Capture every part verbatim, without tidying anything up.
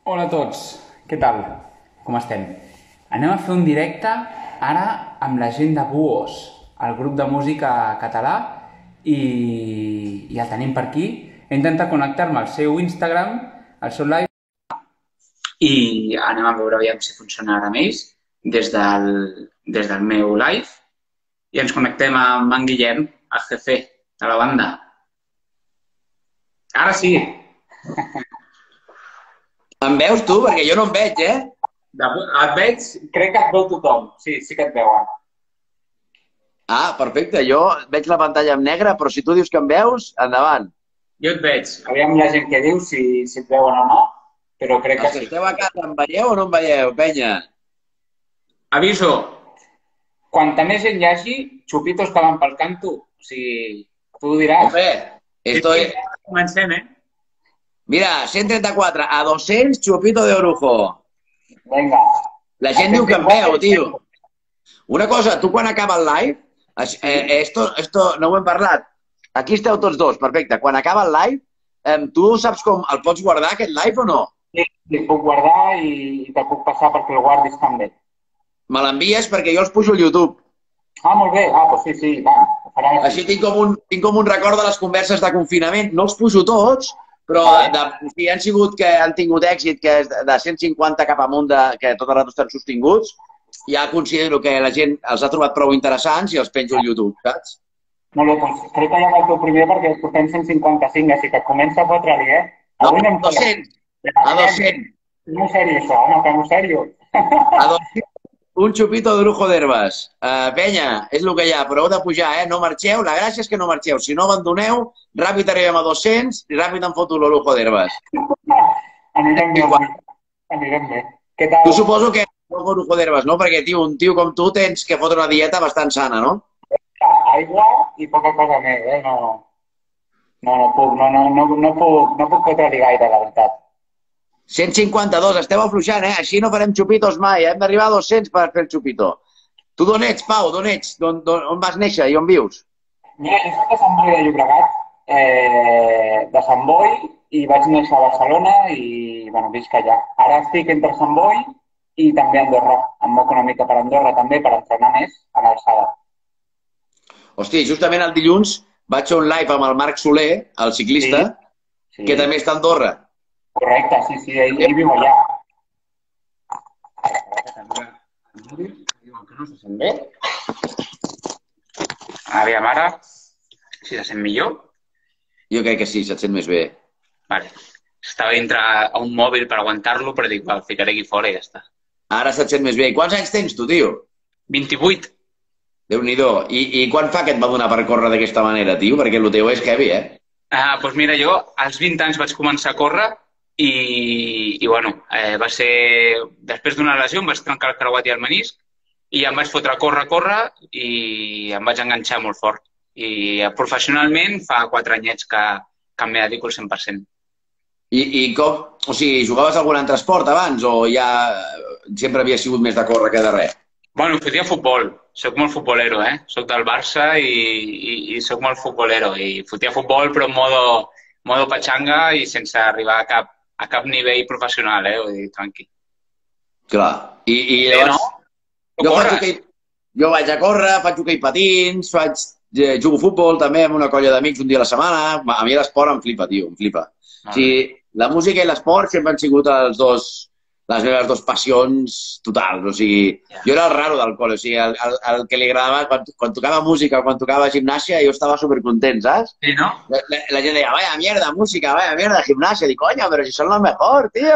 Hola a tots, què tal? Com estem? Anem a fer un directe ara amb la gent de Buos, el grup de música català, i, i el tenim per aquí. He intentat connectar-me al seu Instagram, al seu live, i anem a veure aviam si funciona ara amb ells des del, des del meu live, i ens connectem amb en Guillem, el jefe de la banda. Ara sí! Em veus tu? Perquè jo no em veig, eh? De, et veig, crec que et veu tothom. Sí, sí que et veuen. Ah, perfecte. Jo veig la pantalla en negre, però si tu dius que em veus, endavant. Jo et veig. Aviam la gent que diu si, si et veuen o no, però crec que Els que sí. esteu a casa, em veieu o no em veieu, penya? Aviso, quanta més gent hi hagi, xupitos que van pel canto. O sigui, tu ho diràs. Hombre, esto Sí, es... sí, comencem, eh? Mira, cent trenta-quatre a dos-cents, chupito de orujo. Vinga. La gent diu que em veu, tio. Una cosa, tu quan acaba el live, eh, esto, esto no ho hem parlat. Aquí esteu tots dos, perfecte. Quan acaba el live, eh, tu saps com el pots guardar, aquest live, o no? Sí, el puc guardar i, i te puc passar perquè el guardis també. Me l'envies perquè jo els pujo al YouTube. Ah, molt bé. Ah, doncs sí, sí, va. Farà així. Així tinc com, un, tinc com un record de les converses de confinament. No els pujo tots, però de, si han sigut que han tingut èxit, que és de cent cinquanta cap amunt, de, que tot el rato estan sostinguts, ja considero que la gent els ha trobat prou interessants i els penjo al YouTube, saps? Molt bé, doncs crec que ja va el teu primer perquè portem cent cinquanta-cinc, així que comença a fotre-li, eh? No, Avui anem dos-cents. A dos-cents. No sèrio, això, no, fem-ho sèrio. A dos-cents. Un xupito de brujo d'herbes. Uh, penya, és el que hi ha, però heu de pujar, eh? No marxeu, la gràcia és que no marxeu. Si no abandoneu, ràpid arribem a dos-cents i ràpid em foto l'orujo d'herbes. Anirem bé, avui. Anirem bé. Què tal? Tu suposo que no orujo d'herbes, no? Perquè, tio, un tio com tu tens que fotre una dieta bastant sana, no? Aigua i poca cosa més, eh? No, no, no puc, no, no, no, no puc, no puc fotre-li gaire, la veritat. cent cinquanta-dos, esteu afluixant, eh? Així no farem xupitos mai, hem d'arribar a dos-cents per fer el xupito. Tu d'on ets, Pau? D'on ets? On, on vas néixer i on vius? Mira, jo soc de Sant Boi de Llobregat, eh, de Sant Boi, i vaig néixer a Barcelona i, bueno, visc allà. Ara estic entre Sant Boi i també a Andorra. Em moc una mica per Andorra també, per entrenar més a l'alçada. Hosti, justament el dilluns vaig fer un live amb el Marc Soler, el ciclista, Sí, sí. que també està a Andorra. Correcte, sí, sí, ell, ell viu allà. Diuen que no se sent bé. Aviam ara, si se sent millor. Jo crec que sí, se't sent més bé. Vale. Estava dintre a un mòbil per aguantar-lo, però dic, el ficaré aquí fora i ja està. Ara se't sent més bé. I quants anys tens tu, tio? vint-i-vuit. Déu-n'hi-do. I, I quan fa que et va donar per córrer d'aquesta manera, tio? Perquè el teu és heavy, eh? Ah, doncs mira, jo als vint anys vaig començar a córrer i, i bueno, eh, va ser... Després d'una lesió em vaig trencar el creuat i el menisc i em vaig fotre a córrer, a córrer i em vaig enganxar molt fort. I eh, professionalment fa quatre anyets que, que m'hi dedico al cent per cent. I, i com... O sigui, jugaves a algun altre esport abans o ja sempre havia sigut més de córrer que de res? Bueno, fotia futbol. Soc molt futbolero, eh? Soc del Barça i, i, i soc molt futbolero. I fotia futbol, però en modo, modo patxanga i sense arribar a cap, a cap nivell professional, eh? Vull dir, tranqui. Clar. I, i llavors... no? Tu Jo, faig corres? hoquei... jo vaig a córrer, faig hoquei patins, faig... eh, jugo a futbol també amb una colla d'amics un dia a la setmana. A mi l'esport em flipa, tio, em flipa. O sigui, la música i l'esport sempre han sigut els dos, les meves dues passions totals. O sigui, jo era el raro del col·le. O sigui, el, el, el que li agradava, quan, quan tocava música o quan tocava gimnàsia, jo estava supercontent, saps? Sí, no? La, la, la gent deia, vaya mierda, música, vaya mierda, gimnasia. Dic, coño, però si són lo mejor, tio.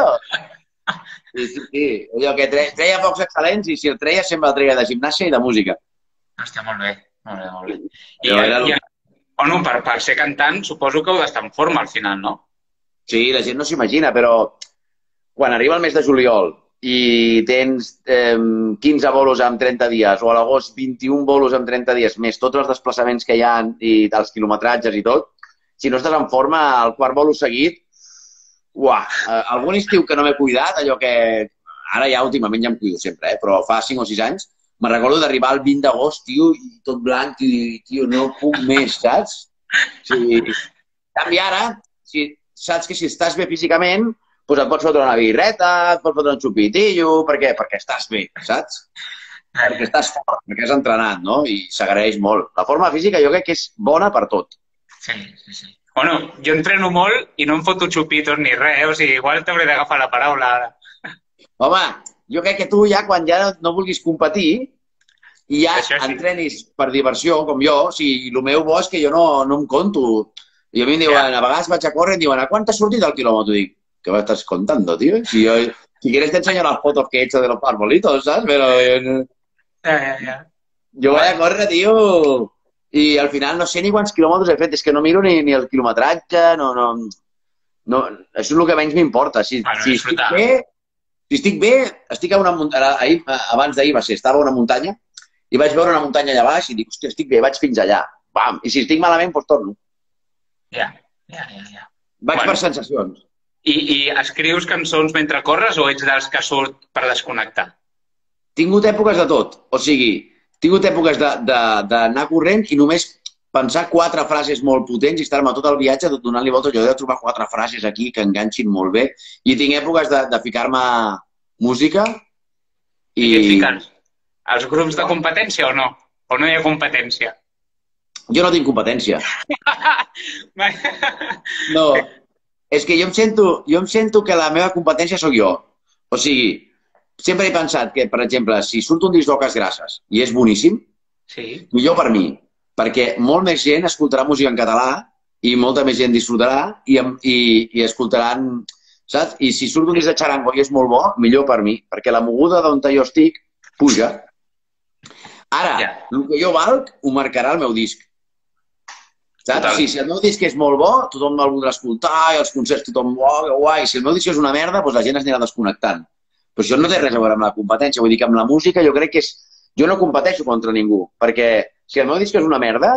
Sí, sí, sí. Allò que treia, treia focs excel·lents i si el treia sempre el treia de gimnàsia i de música. Hòstia, molt bé. Molt bé, molt bé. I, Però era el- i, bueno, per, per ser cantant suposo que heu d'estar en forma al final, no? Sí, la gent no s'imagina, però quan arriba el mes de juliol i tens eh, quinze bolos en trenta dies o a l'agost vint-i-un bolos en trenta dies, més tots els desplaçaments que hi ha i els quilometratges i tot, si no estàs en forma, el quart bolo seguit, uah, eh, algun estiu que no m'he cuidat, allò que ara ja últimament ja em cuido sempre, eh, però fa cinc o sis anys, me'n recordo d'arribar al vint d'agost, tio, i tot blanc, i tio, no puc més, saps? Sí. En canvi ara, si, saps que si estàs bé físicament, doncs et pots fotre una birreta, et pots fotre un xupitillo, per què? Perquè estàs bé, saps? Perquè estàs fort, perquè has entrenat, no? I s'agraeix molt. La forma física jo crec que és bona per tot. Sí, sí, sí. Bueno, jo entreno molt i no em foto xupitos ni res, o sigui, igual t'hauré d'agafar la paraula ara. Home, jo crec que tu ja, quan ja no, no vulguis competir, i ja Això sí. entrenis per diversió, com jo, o sigui, el meu bo és que jo no, no em conto. I a mi em diuen, Ja. a vegades vaig a córrer i em diuen, ¿a quant t'has sortit el quilòmetre? Dic, ¿qué me estás contando, tío? Si, yo, si quieres te enseño las fotos que he hecho de los arbolitos, ¿sabes? Pero yo, Ja, ja, ja. yo voy a córrer, tío, i al final no sé ni quants quilòmetres he fet, és que no miro ni, ni el quilometratge, no, no, no, això és el que menys m'importa. Si, Bueno, si estic disfrutar. bé, si estic bé, estic a una muntanya, ahir, abans d'ahir va ser, estava a una muntanya i vaig veure una muntanya allà baix i dic, hòstia, estic bé, vaig fins allà. Bam! I si estic malament, doncs torno. Ja, ja, ja, ja. Vaig Bueno. per sensacions. I, I escrius cançons mentre corres o ets dels que surt per desconnectar? Tingut èpoques de tot. O sigui, tingut èpoques d'anar corrent i només pensar quatre frases molt potents i estar-me tot el viatge donant-li voltes. Jo he de trobar quatre frases aquí que enganxin molt bé. I tinc èpoques de, de ficar-me música i... I què et fiques? Els grups de competència o no? O no hi ha competència? Jo no tinc competència. No. És que jo em sento, jo em sento que la meva competència sóc jo. O sigui, sempre he pensat que, per exemple, si surt un disc d'Oques Grasses i és boníssim, Sí. millor per mi, perquè molt més gent escoltarà música en català i molta més gent disfrutarà i, i, i escoltaran, saps? I si surt un disc de xarango i és molt bo, millor per mi, perquè la moguda d'on jo estic puja. Ara, Ja. el que jo valc ho marcarà el meu disc. Saps? Total. O sigui, si el meu disc és molt bo, tothom el voldrà escoltar i els concerts tothom, oh, que guai. Si el meu disc és una merda, doncs la gent es anirà desconnectant. Però això no té res a veure amb la competència. Vull dir que amb la música jo crec que és... Jo no competeixo contra ningú, perquè si el meu disc és una merda,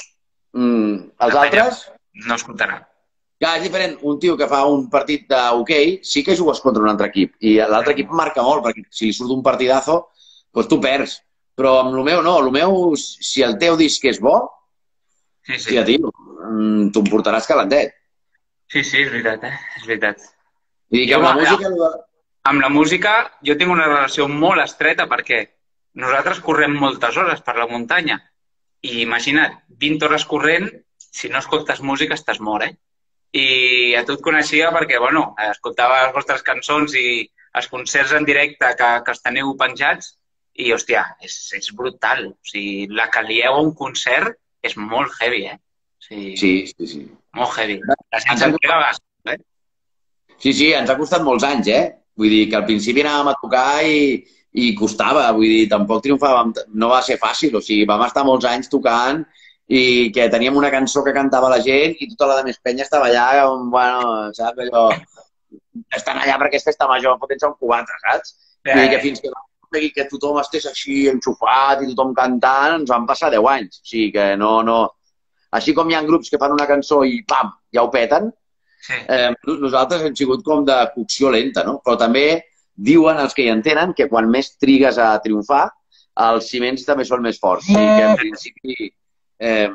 mmm, els altres... No escoltarà. Clar, és diferent. Un tio que fa un partit d'hoquei sí que jugues contra un altre equip. I l'altre equip marca molt, perquè si li surt un partidazo, doncs tu perds. Però amb el meu no. El meu, si el teu disc és bo, Sí, sí. hòstia, tio, t'ho emportaràs calentet. Sí, sí, és veritat, eh? És veritat. Vull dir que Jo, amb la ja. música... Amb la música jo tinc una relació molt estreta perquè nosaltres correm moltes hores per la muntanya i imagina't, vint hores corrent, si no escoltes música estàs mort, eh? I a tu et coneixia perquè, bueno, escoltava les vostres cançons i els concerts en directe que, que els teniu penjats i, hòstia, és, és brutal. O sigui, la que lieu a un concert és molt heavy, eh? O sigui, Sí, sí, sí. molt heavy. La gent se'n pega gas, eh? Sí, sí, ens ha costat molts anys, eh? Vull dir que al principi anàvem a tocar i, i costava, vull dir, tampoc triomfàvem, no va ser fàcil, o sigui, vam estar molts anys tocant i que teníem una cançó que cantava la gent i tota la de més penya estava allà, bueno, saps, allò... Estan allà perquè és festa major, potser un cubatre, saps? Ja, Vull dir que ja. fins que vam aconseguir que tothom estés així enxufat i tothom cantant, ens van passar deu anys. O sigui que no, no... Així com hi ha grups que fan una cançó i pam, ja ho peten, Sí. eh, nosaltres hem sigut com de cocció lenta, no? Però també diuen els que hi entenen que quan més trigues a triomfar, els ciments també són més forts. O sigui que en principi eh,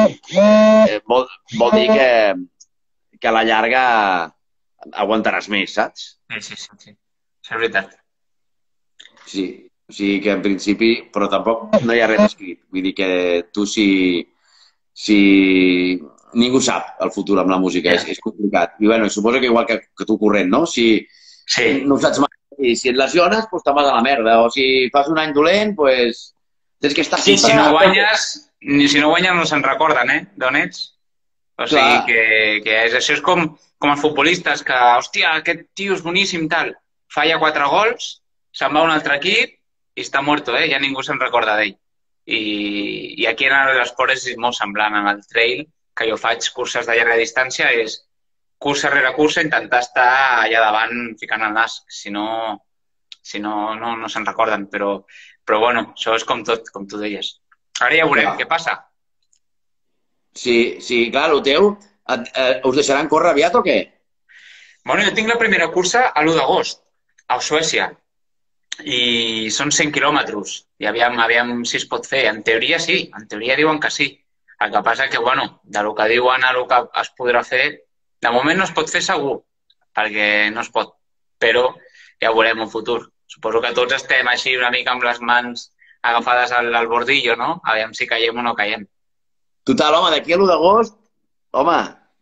eh, vol, vol dir que, que a la llarga aguantaràs més, saps? Sí, sí, sí, sí. És veritat. Sí, o sigui que en principi, però tampoc no hi ha res escrit. Vull dir que tu si... si... Ningú sap el futur amb la música, Ja. és, és complicat. I bueno, suposo que igual que, que tu corrent, no? Si Sí. no ho saps mai, i si et lesiones, doncs te'n vas a la merda. O si fas un any dolent, doncs tens que estar I sempre... si no guanyes, ni si no guanyes no se'n recorden, eh, d'on ets. O sigui Clar. que, que és, això és com, com els futbolistes que, hòstia, aquest tio és boníssim, tal. Falla quatre gols, se'n va a un altre equip i està morto, eh? Ja ningú se'n recorda d'ell. I, I aquí en l'esport és molt semblant. En el trail, que jo faig curses de llarga distància, és cursa rere cursa intentar estar allà davant ficant el nas. Si no, si no, no, no se'n recorden. Però, però bueno, això és com tot, com tu deies. Ara ja veurem Clar. què passa. Sí, sí, clar, el teu... Et, eh, us deixaran córrer aviat o què? Bueno, jo tinc la primera cursa a l'u d'agost, a Suècia. I són cent quilòmetres. I aviam, aviam si es pot fer. En teoria sí, en teoria diuen que sí. El que passa que, bueno, de lo que diuen a lo que es podrà fer, de moment no es pot fer segur. perquè no es pot. Però ja ho veurem en futur. Suposo que tots estem així una mica amb les mans agafades al, al bordillo, no? Aviam si caiem o no caiem. Total, home, d'aquí a l'u d'agost, home,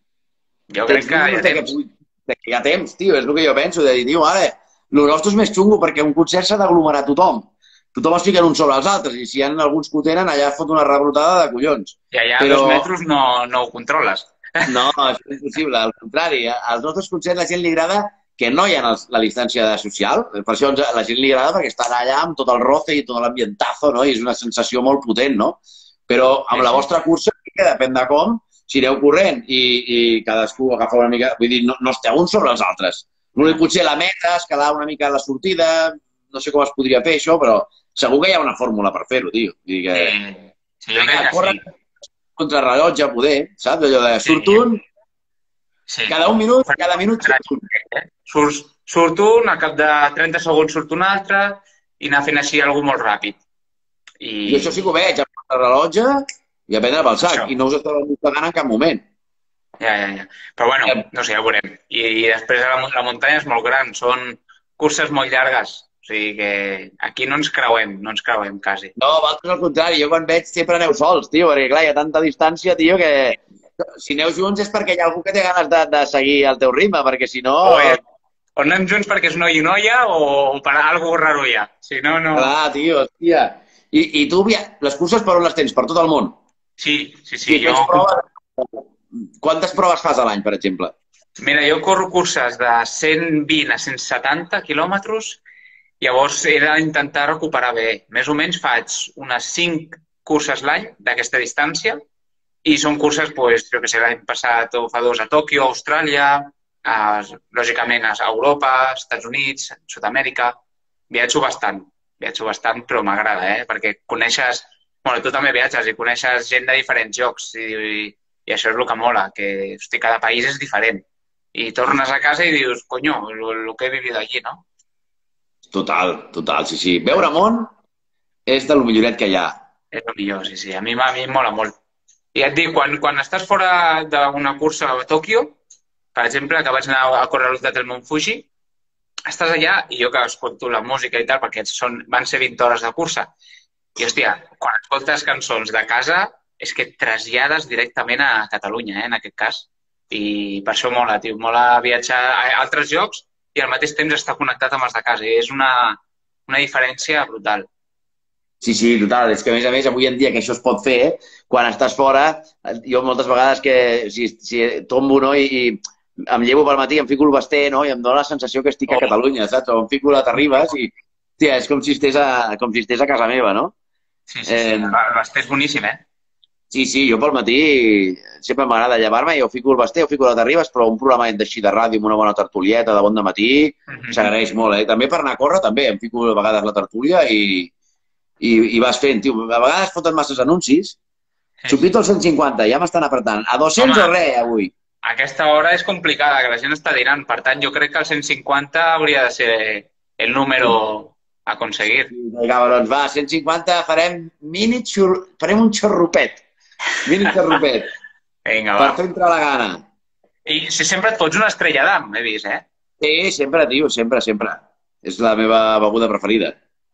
Jo crec que hi ha temps. Hi ha temps, tio, és el que jo penso, de dir, tio, ara, el nostre és més xungo perquè un concert s'ha d'aglomerar tothom. Tothom es fica un sobre els altres i si hi ha alguns que ho tenen, allà fot una rebrotada de collons. I allà a dos metres no, no ho controles. No, és impossible, al contrari. Als nostres concerts la gent li agrada que no hi ha la distància social, per això la gent li agrada perquè estan allà amb tot el roce i tot l'ambientazo, no? I és una sensació molt potent, no? Però amb la vostra cursa, que depèn de com, si aneu corrent i, i cadascú agafa una mica... Vull dir, no, no esteu uns sobre els altres. L'únic potser la meta, escalar una mica la sortida, no sé com es podria fer això, però segur que hi ha una fórmula per fer-ho, tio. Vull dir que... Sí, sí, jo crec que sí. Contra rellotge, poder, saps? Allò de surt un, sí. Cada un minut, cada minut surt un. Surt, surt un, a cap de trenta segons surt un altre i anar fent així alguna molt ràpid. I, I això sí que ho veig, el rellotge i a prendre pel sac. Això. I no us estava pagant en cap moment. Ja, ja, ja. Però bueno, no sé, ja ho veurem. I, i després la, la muntanya és molt gran, són curses molt llargues. O sigui que aquí no ens creuem, no ens creuem quasi. No, vosaltres al contrari, jo quan veig sempre aneu sols, tio, perquè clar, hi ha tanta distància, tio, que si aneu junts és perquè hi ha algú que té ganes de, de seguir el teu ritme, perquè si no... O, eh, o anem junts perquè és noi i noia o, o per alguna cosa raro ja. Si no, no... Clar, tio, hòstia. I, i tu, les curses per on les tens? Per tot el món? Sí, sí, sí. I jo... proves... Quantes proves fas a l'any, per exemple? Mira, jo corro curses de cent vint a cent setanta quilòmetres. Llavors he d'intentar recuperar bé. Més o menys faig unes cinc curses l'any d'aquesta distància i són curses, doncs, jo que sé, l'any passat o fa dos a Tòquio, a Austràlia, a, lògicament a Europa, als Estats Units, a Sud-amèrica. Viatjo bastant, viatjo bastant, però m'agrada, eh? Perquè coneixes... Bueno, tu també viatges i coneixes gent de diferents llocs i, i, i això és el que mola, que hosti, cada país és diferent. I tornes a casa i dius, conyo, el que he vivido allí, no? Total, total, sí, sí. Veure món és de lo milloret que hi ha. És el millor, sí, sí. A mi, a mi em mola molt. I et dic, quan, quan estàs fora d'una cursa a Tòquio, per exemple, que vaig anar a córrer l'Ultra del Mont Fuji, estàs allà i jo que escolto la música i tal, perquè són, van ser vint hores de cursa. I, hòstia, quan escoltes cançons de casa, és que et trasllades directament a Catalunya, eh, en aquest cas. I per això mola, tio. Mola viatjar a altres llocs i al mateix temps estar connectat amb els de casa. I és una, una diferència brutal. Sí, sí, total. És que, a més a més, avui en dia que això es pot fer, quan estàs fora, jo moltes vegades que si, si tombo, no?, i, i em llevo pel matí, em fico el basté, no?, i em dóna la sensació que estic a Catalunya, saps? O em fico la Terribas i, tia, és com si estigués a, com si estigués a casa meva, no? Sí, sí, sí. Eh, el basté és boníssim, eh? Sí, sí, jo pel matí sempre m'agrada llevar-me i jo fico el basté, o fico la Terribas, però un programa d'així de ràdio amb una bona tertulieta de bon dematí mm-hmm. s'agraeix molt, eh? També per anar a córrer, també em fico a vegades la tertúlia i, i, i vas fent, tio. A vegades foten masses anuncis. Sí. Xupito al cent cinquanta, ja m'estan apretant. A dos-cents Home, o res, avui. Aquesta hora és complicada, que la gent està dinant. Per tant, jo crec que el cent cinquanta hauria de ser el número a aconseguir. Vinga, doncs va, cent cinquanta farem mini xur... farem un xorropet. Mini xorropet. Vinga, va. Per fer entrar la gana. I si sempre et fots una estrella d'am, he vist, eh? Sí, sempre, tio, sempre, sempre. És la meva beguda preferida.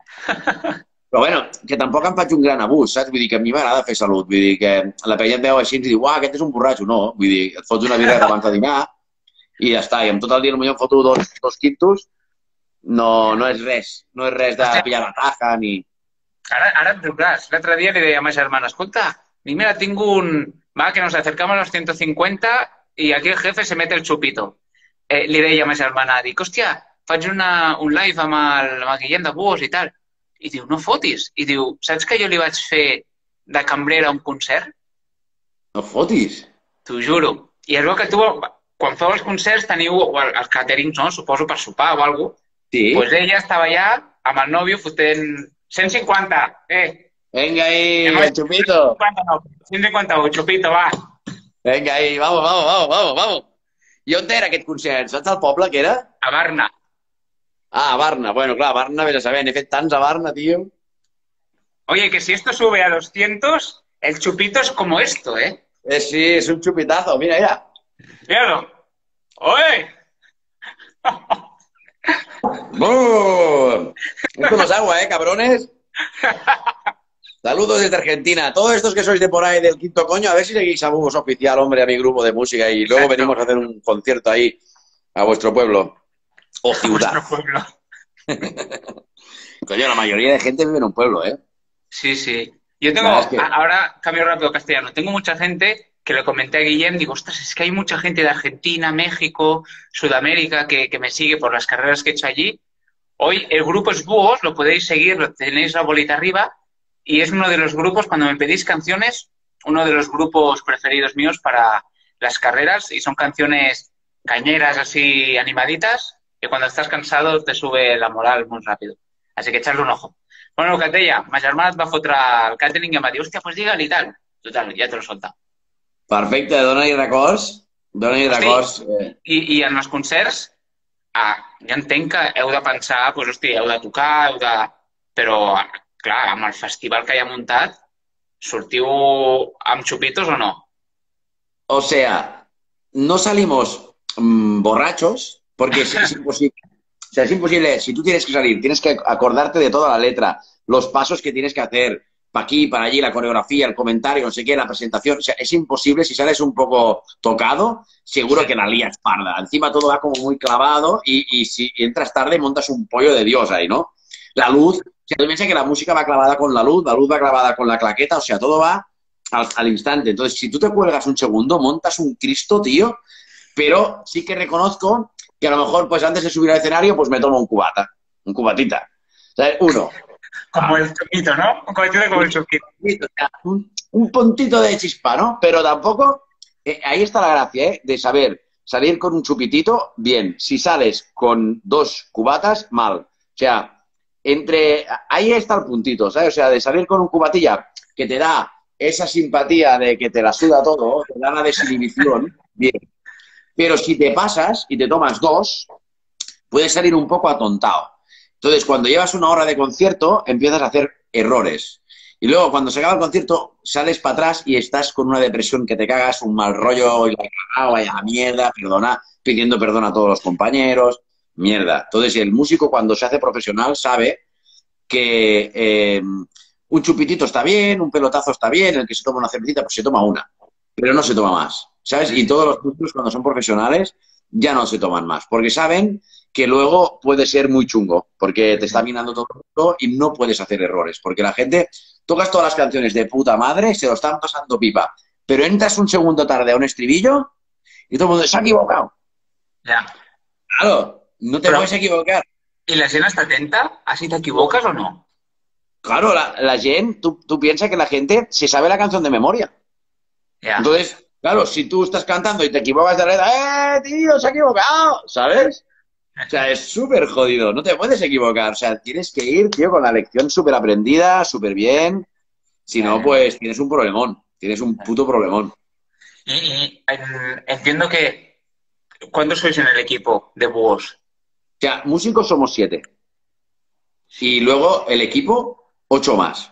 Però, bueno, que tampoc em faig un gran abús, saps? Vull dir que a mi m'agrada fer salut. Vull dir que la penya et veu així i diu, uah, aquest és un borratxo. No, vull dir, et fots una birra abans de dinar i ja està. I amb tot el dia potser em foto dos, dos quintos. No, no és res. No és res de pillar la taja ni... Ara, ara et trucaràs. L'altre dia li deia a ma germana, escolta, mira, tinc un... Va, que nos acercamos a los ciento cincuenta y aquí el jefe se mete el chupito. Eh, li deia a ma germana, dic, hòstia, faig una, un live amb el, amb el Guillem de Buos i tal. I diu, no fotis. I diu, saps que jo li vaig fer de cambrera a un concert? No fotis? T'ho juro. I es veu que tu, quan feu els concerts, teniu els caterings, no? Suposo per sopar o alguna cosa. Sí. Doncs pues ella estava allà amb el nòvio fotent cent cinquanta. Eh, Venga ahí, el chupito. cent cinquanta-u, chupito, va. Venga ahí, vamos, vamos, vamos, vamos, vamos. I on era aquest concert? Saps el poble que era? A Barna. Ah, a Barna. Bueno, clar, a Barna, vés a saber, n'he fet tants a Barna, tío. Oye, que si esto sube a doscientos, el chupito es como esto, ¿eh? Eh, sí, es un chupitazo, mira, mira. Míralo. ¡Oye! ¡Bum! Esto no es agua, ¿eh, cabrones? Saludos desde Argentina. Todos estos que sois de por ahí del quinto coño, a ver si seguís a Bubos Oficial, hombre, a mi grupo de música y luego Exacto. venimos a hacer un concierto ahí a vuestro pueblo o ciudad. Nuestro pueblo. Coño, la mayoría de gente vive en un pueblo, ¿eh? Sí, sí. Yo tengo, Nada, es que- a- ahora cambio rápido a castellano, tengo mucha gente que le comenté a Guillem, digo, ostras, es que hay mucha gente de Argentina, México, Sudamérica que, que me sigue por las carreras que he hecho allí. Hoy el grupo es Búhos, lo podéis seguir, lo tenéis la bolita arriba, y es uno de los grupos, cuando me pedís canciones, uno de los grupos preferidos míos para las carreras, y son canciones cañeras, así animaditas, que cuando estás cansado te sube la moral muy rápido. Así que echarle un ojo. Bueno, el que et deia, ma germana et va fotre el càtering i em va dir, hòstia, pues digue-li i tal. Total, ja te l'ho solta. Perfecte, dona-hi records. Dona-hi Hosti, records. Eh, I, I en els concerts, ah, ja entenc que heu de pensar, pues, hosti, heu de tocar, heu de... Però, clar, amb el festival que hi ha muntat, sortiu amb xupitos o no? o sea, no salimos mm, borrachos porque es, es imposible. O sea, es imposible. Si tú tienes que salir, tienes que acordarte de toda la letra, los pasos que tienes que hacer, para aquí, para allí, la coreografía, el comentario, no sé qué, la presentación. O sea, es imposible. Si sales un poco tocado, seguro Sí. que la lías parda. Encima todo va como muy clavado y, y si entras tarde montas un pollo de Dios ahí, ¿no? La luz, o sea, tú piensas que la música va clavada con la luz, la luz va clavada con la claqueta, o sea, todo va al, al instante. Entonces, si tú te cuelgas un segundo, montas un Cristo, tío, pero sí que reconozco que a lo mejor, pues antes de subir al escenario, pues me tomo un cubata, un cubatita. ¿Sabes? Uno. Como el chupito, ¿no? Un cohetito como el chupito. Un, un puntito de chispa, ¿no? Pero tampoco, eh, ahí está la gracia, ¿eh? De saber salir con un chupitito, bien. Si sales con dos cubatas, mal. O sea, entre, ahí está el puntito, ¿sabes? O sea, de salir con un cubatilla que te da esa simpatía de que te la suda todo, te da la desinhibición, bien. Pero si te pasas y te tomas dos, puedes salir un poco atontado. Entonces, cuando llevas una hora de concierto, empiezas a hacer errores. Y luego, cuando se acaba el concierto, sales para atrás y estás con una depresión que te cagas, un mal rollo, y la he cagado, vaya mierda, perdona, pidiendo perdón a todos los compañeros, mierda. Entonces, el músico, cuando se hace profesional, sabe que eh, un chupitito está bien, un pelotazo está bien, el que se toma una cervecita, pues se toma una, pero no se toma más, ¿sabes? Y todos los músicos, cuando son profesionales, ya no se toman más, porque saben que luego puede ser muy chungo, porque te está minando todo el mundo y no puedes hacer errores, porque la gente, tocas todas las canciones de puta madre, se lo están pasando pipa, pero entras un segundo tarde a un estribillo y todo el mundo se ha equivocado. Ja. Claro, no te Però- puedes equivocar. I la gent està atenta a si t'equivoques o no? Claro, la, la gente, tú, tú piensas que la gente se sabe la canción de memoria. Ja. Entonces, claro, si tú estás cantando y te equivocas de letra, ¡eh, tío, se ha equivocado! ¿Sabes? O sea, es súper jodido, no te puedes equivocar. O sea, tienes que ir, tío, con la lección súper aprendida, súper bien. Si no, pues tienes un problemón. Tienes un puto problemón. Y, y, en- entiendo que... ¿Cuántos sois en el equipo de búhos? O sea, músicos somos siete. Y luego el equipo, ocho más.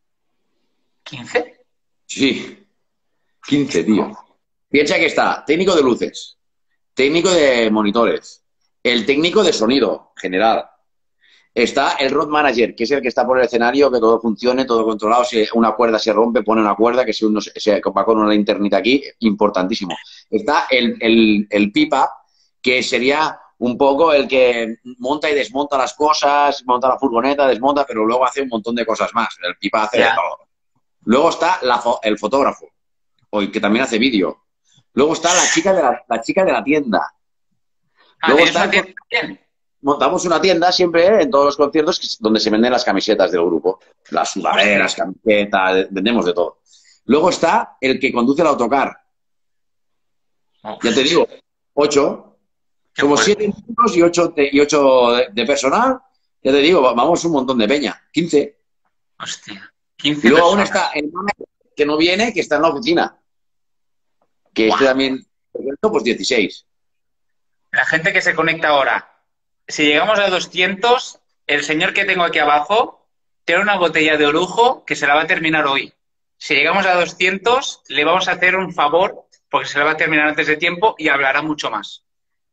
¿quince? Sí, quince, tío. Piensa que está técnico de luces, técnico de monitores, el técnico de sonido general. Está el road manager, que es el que está por el escenario, que todo funcione, todo controlado. Si una cuerda se rompe, pone una cuerda, que si uno se, se va con una linternita aquí, importantísimo. Está el, el, el pipa, que sería un poco el que monta y desmonta las cosas, monta la furgoneta, desmonta, pero luego hace un montón de cosas más. El pipa hace Ya. de todo. Luego está la fo- el fotógrafo, o el que también hace vídeo. Luego está la chica de la, la chica de la tienda. Ah, Luego ¿tienes está una el- tienda también? Montamos una tienda siempre ¿eh? en todos los conciertos que es donde se venden las camisetas del grupo. Las sudaderas, camisetas, vendemos de todo. Luego está el que conduce el autocar. Uf, Ya te digo, ocho. qué Somos fuerte. siete músicos y ocho, de, y ocho de, de personal. Ya te digo, vamos un montón de peña. quince. Hostia, quince Y luego aún personas. está el manager que no viene, que está en la oficina. Que este Guau. también, pues dieciséis. La gente que se conecta ahora. Si llegamos a doscientos, el señor que tengo aquí abajo tiene una botella de orujo que se la va a terminar hoy. Si llegamos a doscientos, le vamos a hacer un favor porque se la va a terminar antes de tiempo y hablará mucho más.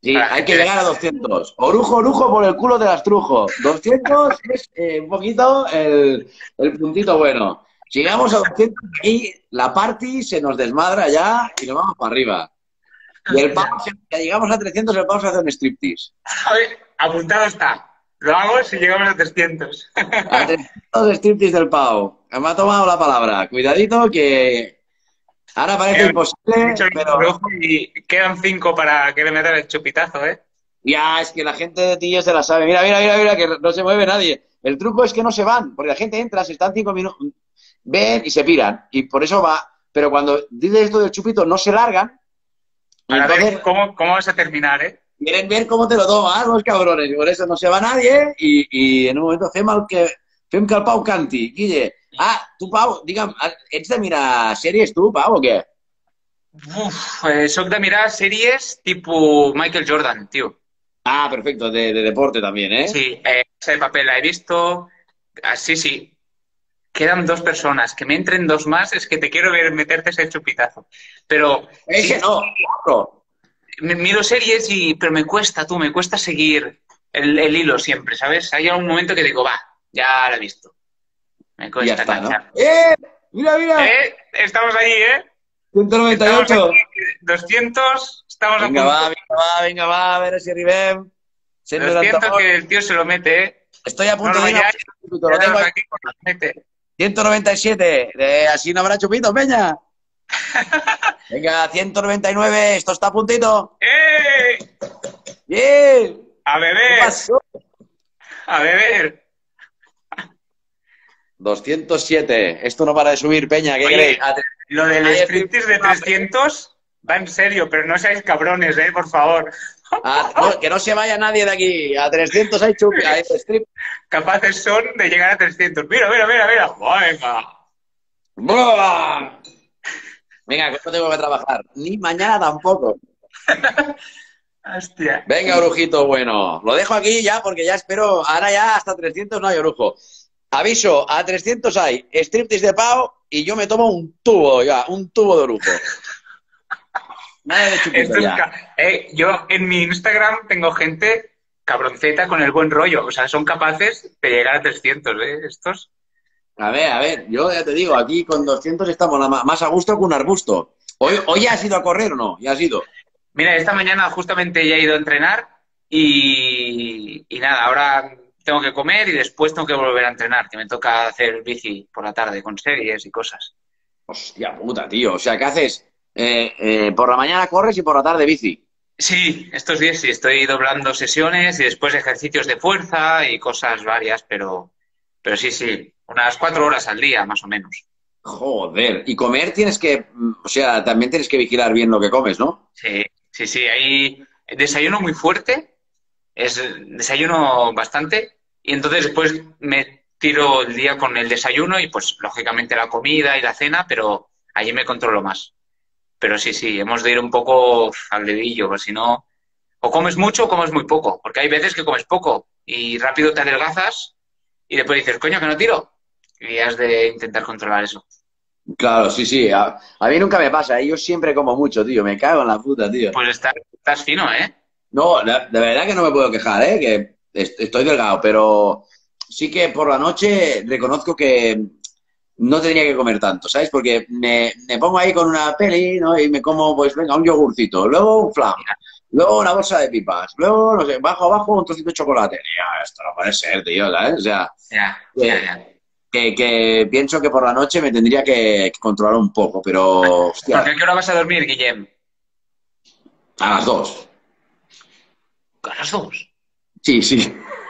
Sí, hay que llegar a doscientos. Orujo, orujo por el culo de las trujo. doscientos es eh, un poquito el, el puntito bueno. Si llegamos a doscientos y la party se nos desmadra ya y nos vamos para arriba. Y el pavo, si llegamos a trescientos, el pavo se hace un striptease. Apuntado está. Lo hago si llegamos a trescientos. A trescientos striptease del pavo. Me ha tomado la palabra. Cuidadito que ahora parece Eh, imposible, pero... Y quedan cinco para que le metan el chupitazo, ¿eh? Ya, es que la gente de Tillo se la sabe. Mira, mira, mira, mira, que no se mueve nadie. El truco es que no se van, porque la gente entra, se están cinco minutos, ven y se piran. Y por eso va. Pero cuando dices esto del chupito, no se largan. Para Entonces, ver cómo, cómo vas a terminar, ¿eh? quieren ver cómo te lo tomas, los cabrones. Y por eso no se va nadie. Y, y en un momento, fem, el que, fem que el Pau canti. Guille, ah, tu, Pau, digue'm, ets de mirar sèries, tu, Pau, o què? Uf, eh, soc de mirar series tipo Michael Jordan, tío. Ah, perfecto, de, de deporte también, ¿eh? Sí, eh, ese papel la he visto. Ah, sí, sí. Quedan dos personas. Que me entren dos más, es que te quiero ver meterte ese chupitazo. Pero... Ese sí, no, otro. me- miro series y... Pero me cuesta, tú, me cuesta seguir el, el hilo siempre, ¿sabes? Hay un momento que digo, va, ya lo he visto. Me Y ya cuesta está, ¿no? enganchar. ¡Eh! Mira, mira. ¿Eh? Estamos allí, ¿eh? ciento noventa y Estamos ocho. aquí, doscientos, estamos Venga, a va, punto. venga, va, venga, va, a ver si arribem. cent noranta doscientos que el tío se lo mete, ¿eh? Estoy a punto No, no, de ir ya, a... Lo ya tengo estamos ahí. aquí con la mete. ciento noventa y siete. De... Así no habrá chupito, peña. Venga, ciento noventa y nueve. Esto está a puntito. ¡Eh! ¡Bien! A ¿Qué beber, pasó? a beber. doscientos siete. Esto no para de subir, peña. ¿Qué Oye, queréis? A tre- Lo del Ahí striptease de trescientos va en serio, pero no seáis cabrones, ¿eh? Por favor. a- no, que no se vaya nadie de aquí. A trescientos hay chupi. Hay strip. Capaces son de llegar a trescientos. Mira, mira, mira, mira. Venga. ¡Buah! Venga, que no tengo que trabajar. Ni mañana tampoco. Hostia. Venga, orujito bueno. Lo dejo aquí ya porque ya espero. Ahora ya hasta trescientos no hay orujo. Aviso, a trescientos hay striptease de Pau y yo me tomo un tubo ya, un tubo de orujo. Nada de chupito Esto es ya. ca- eh, yo en mi Instagram tengo gente cabronceta con el buen rollo. O sea, son capaces de llegar a trescientos, ¿eh? Estos. A ver, a ver, yo ya te digo, aquí con doscientos estamos la ma- más a gusto que un arbusto. ¿Hoy, hoy ya has ido a correr o no? Ya has ido. Mira, esta mañana justamente ya he ido a entrenar y, y nada, ahora tengo que comer y después tengo que volver a entrenar, que me toca hacer bici por la tarde con series y cosas. Hostia puta, tío. O sea, ¿qué haces? Eh, eh, por la mañana corres y por la tarde bici. Sí, estos días sí, estoy doblando sesiones y después ejercicios de fuerza y cosas varias, pero, pero sí, sí, unas cuatro horas al día más o menos. Joder. Y comer tienes que, mm, o sea, también tienes que vigilar bien lo que comes, ¿no? Sí, sí, sí, hay desayuno muy fuerte, es desayuno bastante y entonces después me tiro el día con el desayuno y pues lógicamente la comida y la cena, pero allí me controlo más. Pero sí, sí, hemos de ir un poco al dedillo, porque si no, o comes mucho o comes muy poco, porque hay veces que comes poco y rápido te adelgazas y después dices, coño, que no tiro. Y has de intentar controlar eso. Claro, sí, sí. A, a mí nunca me pasa. ¿Eh? Yo siempre como mucho, tío. Me cago en la puta, tío. Pues estás, estás fino, ¿eh? No, la- de verdad que no me puedo quejar, ¿eh? Que est- estoy delgado, pero sí que por la noche reconozco que no tendría que comer tanto, ¿sabes? Porque me, me pongo ahí con una peli, ¿no? Y me como, pues venga, un yogurcito, luego un flan, luego una bolsa de pipas, luego, no sé, bajo abajo un trocito de chocolate. Tío, esto no puede ser, tío, ¿sabes? O sea, Ya, eh, ya, ya. que, que pienso que por la noche me tendría que, que controlar un poco, pero, hostia, ¿Porque a qué hora vas a dormir, Guillem? a las dos. A las dos. Sí, sí.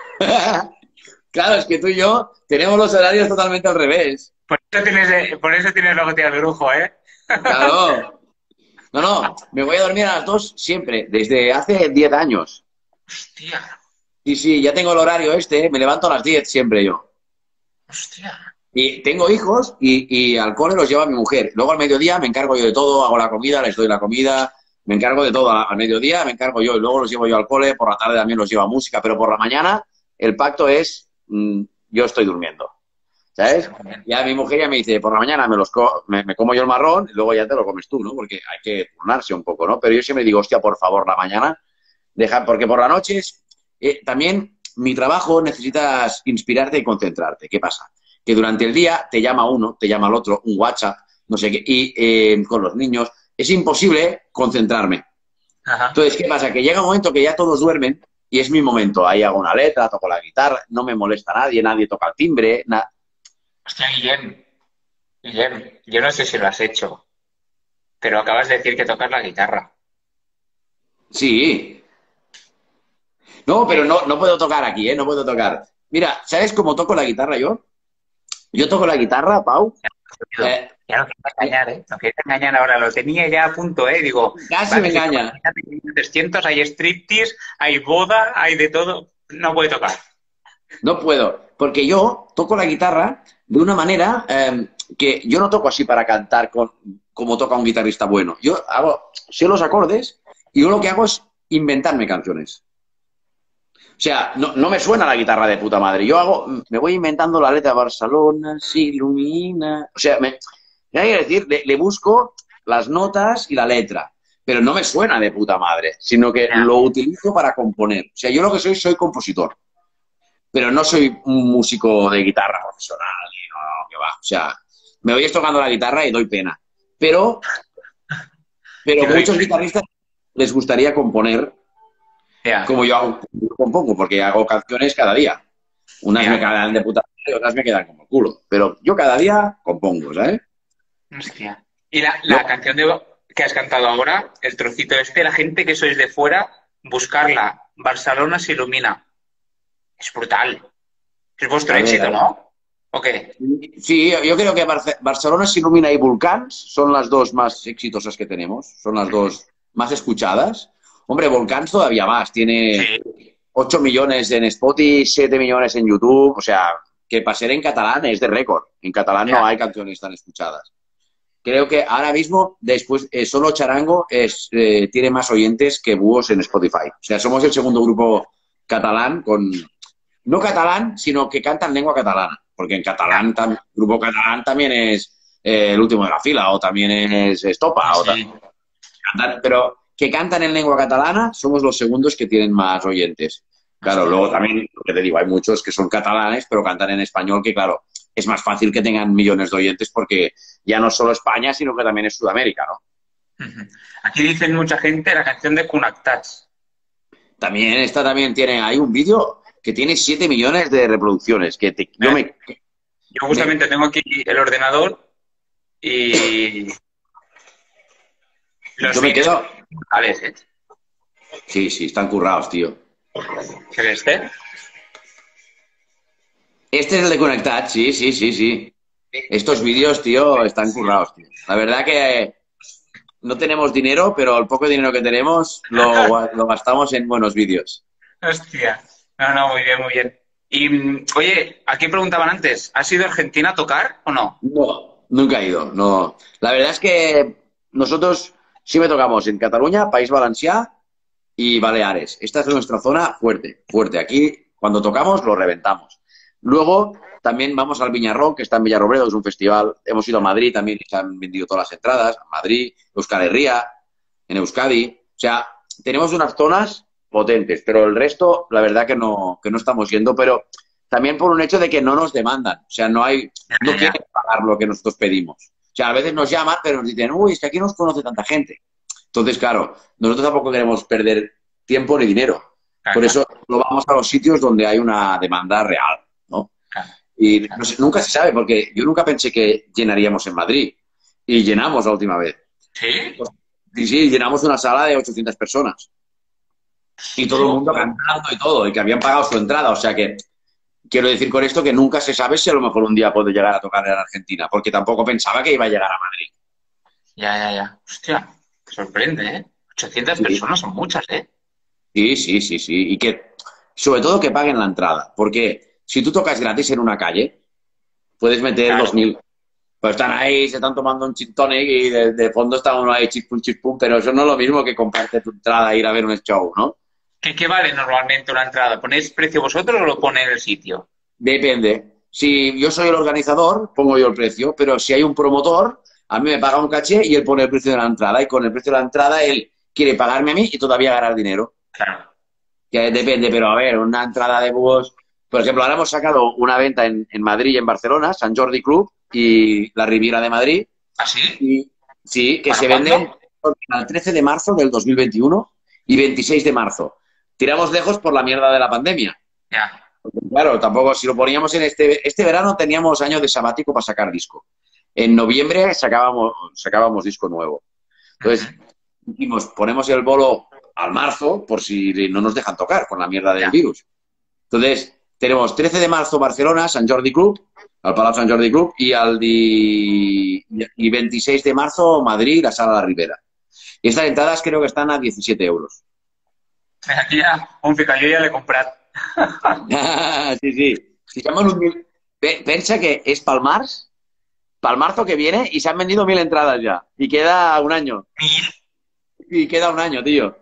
Claro, es que tú y yo tenemos los horarios totalmente al revés. Por eso tienes, eh, por eso tienes logotipo de lujo, ¿eh? Claro. No, no, me voy a dormir a las dos siempre, desde hace diez años. Hostia, Sí, sí, ya tengo el horario este, me levanto a las diez siempre yo. hostia. Y tengo hijos y, y al cole los lleva mi mujer. Luego al mediodía me encargo yo de todo, hago la comida, les doy la comida, me encargo de todo. Al mediodía me encargo yo y luego los llevo yo al cole, por la tarde también los llevo a música, pero por la mañana el pacto es mm, yo estoy durmiendo. ¿Sabes? Ya mi mujer ya me dice, por la mañana me, los co me, me como yo el marrón y luego ya te lo comes tú, ¿no? Porque hay que turnarse un poco, ¿no? Pero yo siempre digo, hostia, por favor, la mañana dejar, porque por la noche es, eh, también mi trabajo necesitas inspirarte y concentrarte. ¿Qué pasa? Que durante el día te llama uno, te llama el otro, un WhatsApp, no sé qué, y eh, con los niños es imposible concentrarme. Ajá. Entonces, ¿qué pasa? Que llega un momento que ya todos duermen y es mi momento. Ahí hago una letra, toco la guitarra, no me molesta nadie, nadie toca el timbre, nada. Hostia, Guillem, Guillem, yo no sé si lo has hecho, pero acabas de decir que tocas la guitarra. Sí. No, pero no, no puedo tocar aquí, ¿eh? No puedo tocar. Mira, ¿sabes cómo toco la guitarra yo? Yo toco la guitarra, Pau. Eh, Ya no quieres engañar, ¿eh? No quieres engañar ahora. Lo tenía ya a punto, ¿eh? Digo, casi vale, me si engaña. hay trescientos, hay striptease, hay boda, hay de todo. No puede tocar. No puedo, porque yo toco la guitarra de una manera eh, que yo no toco así para cantar con, como toca un guitarrista bueno. Yo hago, sé los acordes y yo lo que hago es inventarme canciones. O sea, no, no me suena la guitarra de puta madre. Yo hago, me voy inventando la letra Barcelona, se ilumina. O sea, me, me hay que decir, le, le busco las notas y la letra. Pero no me suena de puta madre, sino que Ya. lo utilizo para componer. O sea, yo lo que soy, soy compositor. Pero no soy un músico de guitarra profesional. No, no, que va. O sea, me voy tocando la guitarra y doy pena. Pero, pero Sí, doy muchos pena. guitarristas les gustaría componer Ya. como yo hago, compongo, porque hago canciones cada día. Unas Ya. me quedan de puta madre y otras me quedan como el culo. Pero yo cada día compongo, ¿sabes? Hostia. Y la, la No. canción de, que has cantado ahora, el trocito este, la gente que sois de fuera, buscarla. Barcelona se ilumina. Es brutal. Es vuestro A ver, éxito, a ver. ¿no? ¿O qué? Sí, yo creo que Barce- Barcelona se ilumina y Volcans son las dos más exitosas que tenemos. Son las dos más escuchadas. Hombre, Volcans todavía más. Tiene Sí. ocho millones en Spotify, siete millones en YouTube. O sea, que para ser en catalán es de récord. En catalán no Ya. hay canciones tan escuchadas. Creo que ahora mismo, después, eh, solo Charango es, eh, tiene más oyentes que Búhos en Spotify. O sea, somos el segundo grupo catalán con... No catalán, sino que canta en lengua catalana. Porque en catalán, tam, grupo catalán también es eh, el último de la fila o también es Estopa. O Sí. cantan, pero que cantan en lengua catalana somos los segundos que tienen más oyentes. Claro, Hostia. luego también, lo que te digo, hay muchos que son catalanes, pero cantan en español, que claro, es más fácil que tengan millones de oyentes porque ya no es solo España, sino que también es Sudamérica, ¿no? Ujú. Aquí dicen mucha gente la canción de Connectats. También, esta también tiene, hay un vídeo que tiene siete millones de reproducciones, que te, yo me... Yo justamente tengo aquí el ordenador y los Yo me vídeos quedo... son brutales, ¿eh? Sí, sí, están currados, tío. ¿Qué es este? Este es el de Conectat, sí, sí, sí, sí. Estos vídeos, tío, están currados, tío. La verdad que no tenemos dinero, pero el poco dinero que tenemos lo, lo gastamos en buenos vídeos. Hostia. No, no, muy bien, muy bien. Y, mm, oye, aquí preguntaban antes, ¿has ido a Argentina a tocar o no? No, nunca he ido, no. La verdad es que nosotros sí me tocamos en Cataluña, País Valencià y Baleares. Esta es nuestra zona fuerte, fuerte. Aquí, cuando tocamos, lo reventamos. Luego, también vamos al Viñarrón, que está en Villarrobledo, es un festival. Hemos ido a Madrid también y se han vendido todas las entradas. A Madrid, Euskal Herria, en Euskadi. O sea, tenemos unas zonas potentes, pero el resto, la verdad que no, que no estamos yendo, pero también por un hecho de que no nos demandan. O sea, no hay, no Ya, ya. quieren pagar lo que nosotros pedimos. O sea, a veces nos llaman, pero nos dicen, uy, es que aquí nos conoce tanta gente. Entonces, claro, nosotros tampoco queremos perder tiempo ni dinero. Claro, Por eso lo vamos a los sitios donde hay una demanda real, ¿no? claro. Y no sé, nunca se sabe, porque yo nunca pensé que llenaríamos en Madrid. Y llenamos la última vez. ¿Sí? Sí, sí, llenamos una sala de ochocientas personas. Y todo el mundo cantando y todo, y que habían pagado su entrada. O sea que, quiero decir con esto que nunca se sabe si a lo mejor un día puedo llegar a tocar en Argentina, porque tampoco pensaba que iba a llegar a Madrid. Ya, ya, ya. Hostia, te sorprende, ¿eh? ochocientas Sí. personas son muchas, ¿eh? Sí, sí, sí, sí. Y que, sobre todo, que paguen la entrada. Porque si tú tocas gratis en una calle, puedes meter Claro. dos mil. Pues están ahí, se están tomando un gin tonic y de, de fondo está uno ahí chispum, chispum, pero eso no es lo mismo que comprarte tu entrada e ir a ver un show, ¿no? ¿Qué, qué vale normalmente una entrada? ¿Ponéis precio vosotros o lo pone en el sitio? Depende. Si yo soy el organizador, pongo yo el precio, pero si hay un promotor, a mí me paga un caché y él pone el precio de la entrada, y con el precio de la entrada él quiere pagarme a mí y todavía ganar dinero. Claro. Que depende, pero a ver, una entrada de búhos... Por ejemplo, ahora hemos sacado una venta en, en Madrid y en Barcelona, San Jordi Club y la Riviera de Madrid. ¿Ah, sí? Y, sí, que ¿Para se cuándo? venden el trece de marzo del dos mil veintiuno y veintiséis de marzo. Tiramos lejos por la mierda de la pandemia. Ya. Claro, tampoco, si lo poníamos en este... Este verano teníamos año de sabático para sacar disco. En noviembre sacábamos, sacábamos disco nuevo. Entonces, dijimos, ponemos el bolo al marzo por si no nos dejan tocar con la mierda del Ya. virus. Entonces, tenemos trece de marzo Barcelona, Sant Jordi Club, al Palau Sant Jordi Club, y el di... y veintiséis de marzo Madrid, la Sala de la Ribera. Y estas entradas creo que están a diecisiete euros. Aquí ja, un fica, jo ja l'he comprat. Sí, sí. Si llaman un mil... Pe- Pensa que es para el marzo, para el marzo que viene, y se han vendido mil entradas ya. Y queda un año. Mil? Y queda un año, tío.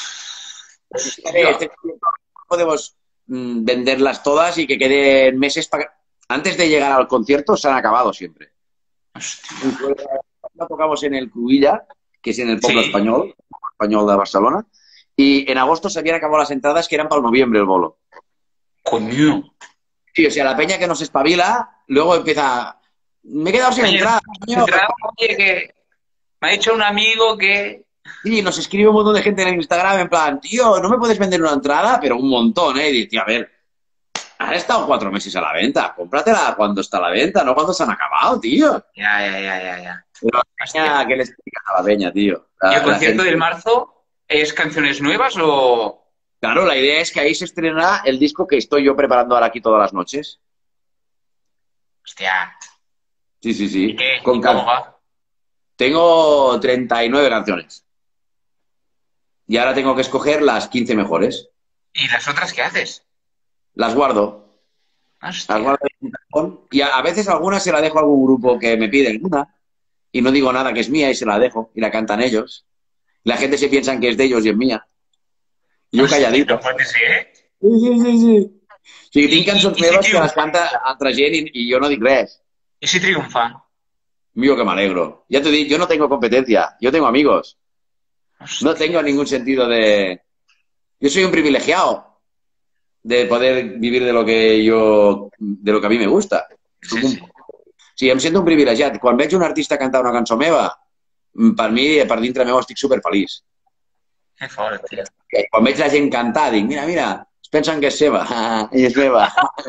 Este- Podemos mm, venderlas todas y que queden meses para... Antes de llegar al concierto se han acabado siempre. Hòstia. La tocamos en el Cruïlla, que es en el pueblo Sí. español, español de Barcelona, y en agosto se habían acabado las entradas que eran para el noviembre el bolo. Coño. Sí, o sea, la peña que no se espabila, luego empieza... Me he quedado sin Oye, entrada, coño. entrada, oye, que me ha dicho un amigo que... Sí, nos escribe un montón de gente en el Instagram en plan, tío, ¿no me puedes vender una entrada? Pero un montón, ¿eh? Y dice, tío, a ver, han estado cuatro meses a la venta, cómpratela cuando está a la venta, no cuando se han acabado, tío. Ya, ya, ya, ya, ya. Pero la peña, ¿qué le explicas a la peña, tío? La- ¿Y el la concierto gente- del marzo es canciones nuevas o...? Claro, la idea es que ahí se estrenará el disco que estoy yo preparando ahora aquí todas las noches. Hostia. Sí, sí, sí. ¿Y qué? Con ¿Y cómo can- va? Tengo treinta y nueve canciones. Y ahora tengo que escoger las quince mejores. ¿Y las otras qué haces? Las guardo. Hostia. Las guardo en un cajón. Y a, a veces algunas se la dejo a algún grupo que me pide una. Y no digo nada que es mía y se la dejo. Y la cantan ellos. La gente se piensa que es de ellos y es mía. Y yo calladito. No pot ser? Sí, sí, sí, sí. O sigui, I- tinc cançons i- i si meves que triomfa? les canta altra gent i, i jo no dic res. ¿Y si triunfa? Mío, que me alegro. Ya te digo, yo no tengo competencia. Yo tengo amigos. No tengo ningún sentido de... Yo soy un privilegiado de poder vivir de lo que yo... de lo que a mí me gusta. Sí, sí. Sí, em sento un privilegiat. Quan veig un artista cantar una cançó meva, per mi, per dintre meu, estic superfeliç. Que fort, tio. Quan veig la gent cantar, dic, mira, mira, es pensen que és seva. I és meva.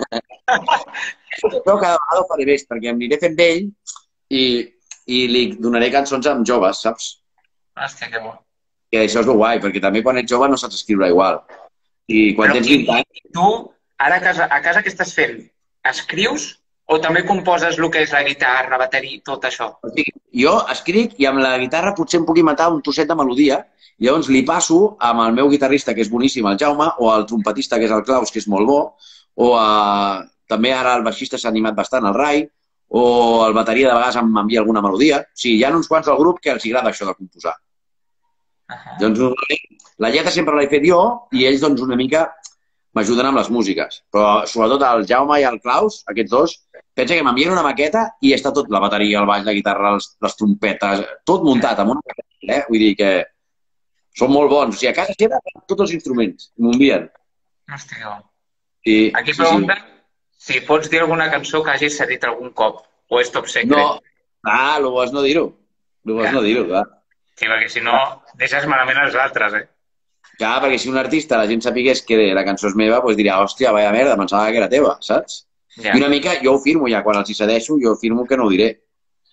Però cada vegada ho faré més, perquè em aniré fent vell i, i li donaré cançons amb joves, saps? Hòstia, que bo. Que això és el guai, perquè també quan ets jove no saps escriure igual. I quan Però tens i- vint anys... Tu, ara a casa, a casa què estàs fent? Escrius o també composes el que és la guitarra, bateria, tot això? O sigui, jo escric i amb la guitarra potser em pugui matar un trosset de melodia i llavors li passo amb el meu guitarrista, que és boníssim, el Jaume, o al trompetista, que és el Claus, que és molt bo, o a... també ara el baixista s'ha animat bastant, el Rai, o el bateria de vegades m'envia alguna melodia. O sigui, hi ha uns quants del grup que els agrada això de composar. Uh -huh. Doncs la lletra sempre l'he fet jo i ells doncs una mica m'ajuden amb les músiques. Però sobretot el Jaume i el Claus, aquests dos, pensa que m'envien una maqueta i està tot, la bateria, el baix, la guitarra, les, les trompetes, tot muntat amb una maqueta, eh? Vull dir que són molt bons. O sigui, a casa seva tots els instruments m'ho envien. Hòstia, que bo. I, Aquí sí, pregunten si pots dir alguna cançó que hagis cedit algun cop o és top sí. secret. No, ah, el bo és no dir-ho. El bo és Ja. no dir-ho, clar. Sí, perquè si no, deixes malament els altres, eh? Clar, perquè si un artista, la gent sapigués que la cançó és meva, doncs diria, hòstia, vaya merda, pensava que era teva, saps? Ja. I una mica, jo ho firmo ja, quan els hi cedeixo, jo firmo que no ho diré.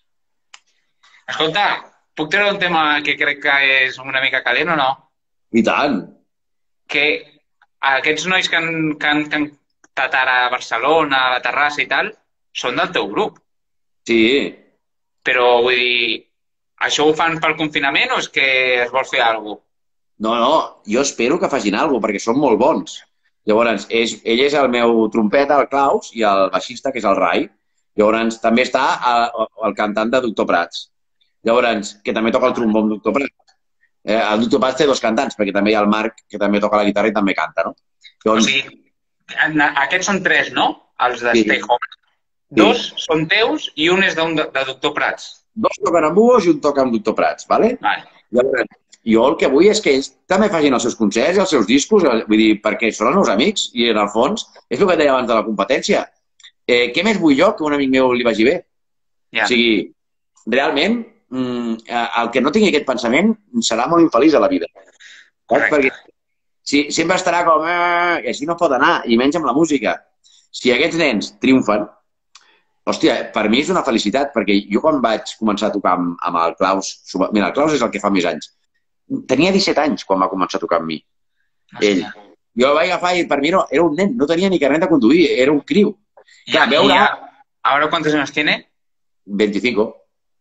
Escolta, puc treure un tema que crec que és una mica calent o no? I tant. Que aquests nois que han, que han cantat ara a Barcelona, a la Terrassa i tal, són del teu grup. Sí. Però, vull dir, això ho fan pel confinament o és que es vol fer alguna cosa? No, no, jo espero que facin alguna cosa, perquè són molt bons. Llavors, és, ell és el meu trompeta, el Claus, i el baixista, que és el Rai. Llavors, també està el, el cantant de Doctor Prats. Llavors, que també toca el trombó amb Doctor Prats. Eh, el Doctor Prats té dos cantants, perquè també hi ha el Marc, que també toca la guitarra i també canta, no? Llavors, O sigui, aquests són tres, no? Els de Sí. Stay Home. Dos són teus i un és d'un de, de Doctor Prats. dos toquen amb Búhos i un toca amb Doctor Prats, ¿vale? Vale. Llavors, jo el que vull és que ells també facin els seus concerts i els seus discos, vull dir, perquè són els meus amics i, en el fons, és el que deia abans de la competència. Eh, què més vull jo que un amic meu li vagi bé? Yeah. O sigui, realment, el que no tingui aquest pensament serà molt infeliç a la vida. Perquè si, sempre estarà com... Eh, i així no pot anar, i menys amb la música. Si aquests nens triomfen, hòstia, per mi és una felicitat, perquè jo quan vaig començar a tocar amb, amb el Klaus... Mira, el Klaus és el que fa més anys. Tenia disset anys quan va començar a tocar amb mi. Ell. Jo el vaig agafar i per mi no, era un nen, no tenia ni carnet de conduir, era un criu. Clar, veure... ¿Ahora cuántos años tiene? veinticinco.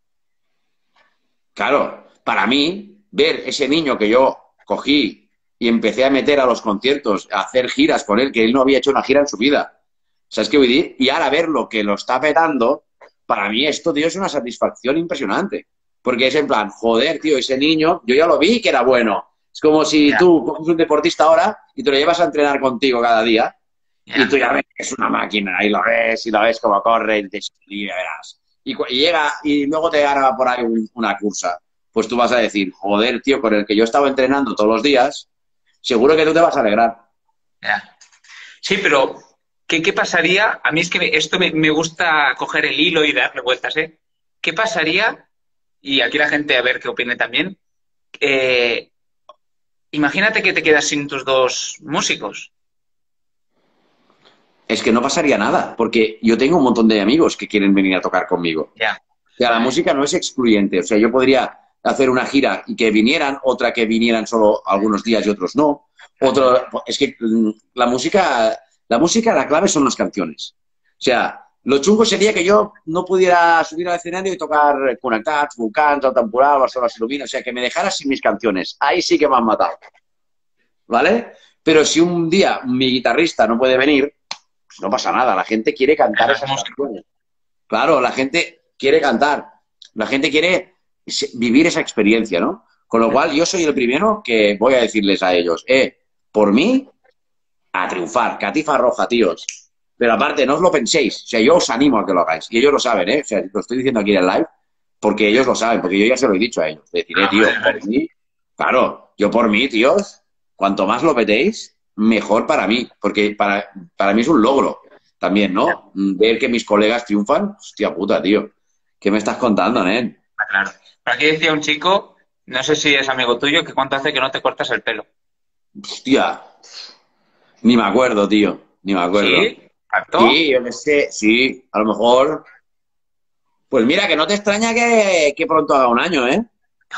Claro, para mí, ver ese niño que yo cogí y empecé a meter a los conciertos, a hacer giras con él, que él no había hecho una gira en su vida. ¿Sabes qué voy a decir? Y ahora verlo que lo está petando, para mí esto, tío, es una satisfacción impresionante. Porque es en plan, joder, tío, ese niño, yo ya lo vi que era bueno. Es como si yeah. tú coges un deportista ahora y te lo llevas a entrenar contigo cada día yeah. y tú ya ves que es una máquina y lo ves y lo ves como corre y te y verás. Y, y llega y luego te gana por ahí un, una cursa. Pues tú vas a decir, joder, tío, con el que yo estaba entrenando todos los días, seguro que tú te vas a alegrar. Yeah. Sí, pero ¿qué, ¿qué pasaría? A mí es que me, esto me, me gusta coger el hilo y darle vueltas, ¿eh? ¿Qué pasaría? Y aquí la gente a ver qué opine también. Eh, imagínate que te quedas sin tus dos músicos. Es que no pasaría nada, porque yo tengo un montón de amigos que quieren venir a tocar conmigo. Yeah. O sea, la música no es excluyente. O sea, yo podría hacer una gira y que vinieran, otra que vinieran solo algunos días y otros no. Otro, es que la música, la música, la clave son las canciones. O sea, lo chungo sería que yo no pudiera subir al escenario y tocar Connectats, Volcans, El Temporal, Barcelona s'il·lumina. O sea, que me dejaras sin mis canciones. Ahí sí que me han matado. ¿Vale? Pero si un día mi guitarrista no puede venir, pues no pasa nada. La gente quiere cantar esas canciones. Claro, la gente quiere cantar. La gente quiere vivir esa experiencia, ¿no? Con lo cual, yo soy el primero que voy a decirles a ellos, eh, por mí, a triunfar. Catifa roja, tíos. Pero aparte, no os lo penséis. O sea, yo os animo a que lo hagáis. Y ellos lo saben, ¿eh? O sea, lo estoy diciendo aquí en el live porque ellos lo saben, porque yo ya se lo he dicho a ellos. Deciré, tío, por mí, claro, yo por mí, tíos, cuanto más lo petéis, mejor para mí. Porque para, para mí es un logro también, ¿no? Ver que mis colegas triunfan. Hostia puta, tío. ¿Qué me estás contando, nen? Claro. Por aquí decía un chico, no sé si es amigo tuyo, que cuánto hace que no te cortas el pelo. Hostia. Ni me acuerdo, tío. Ni me acuerdo. ¿Sí? ¿Acto? Sí, yo qué sé. Sí, a lo mejor... Pues mira, que no te extraña que, que pronto haga un año, ¿eh?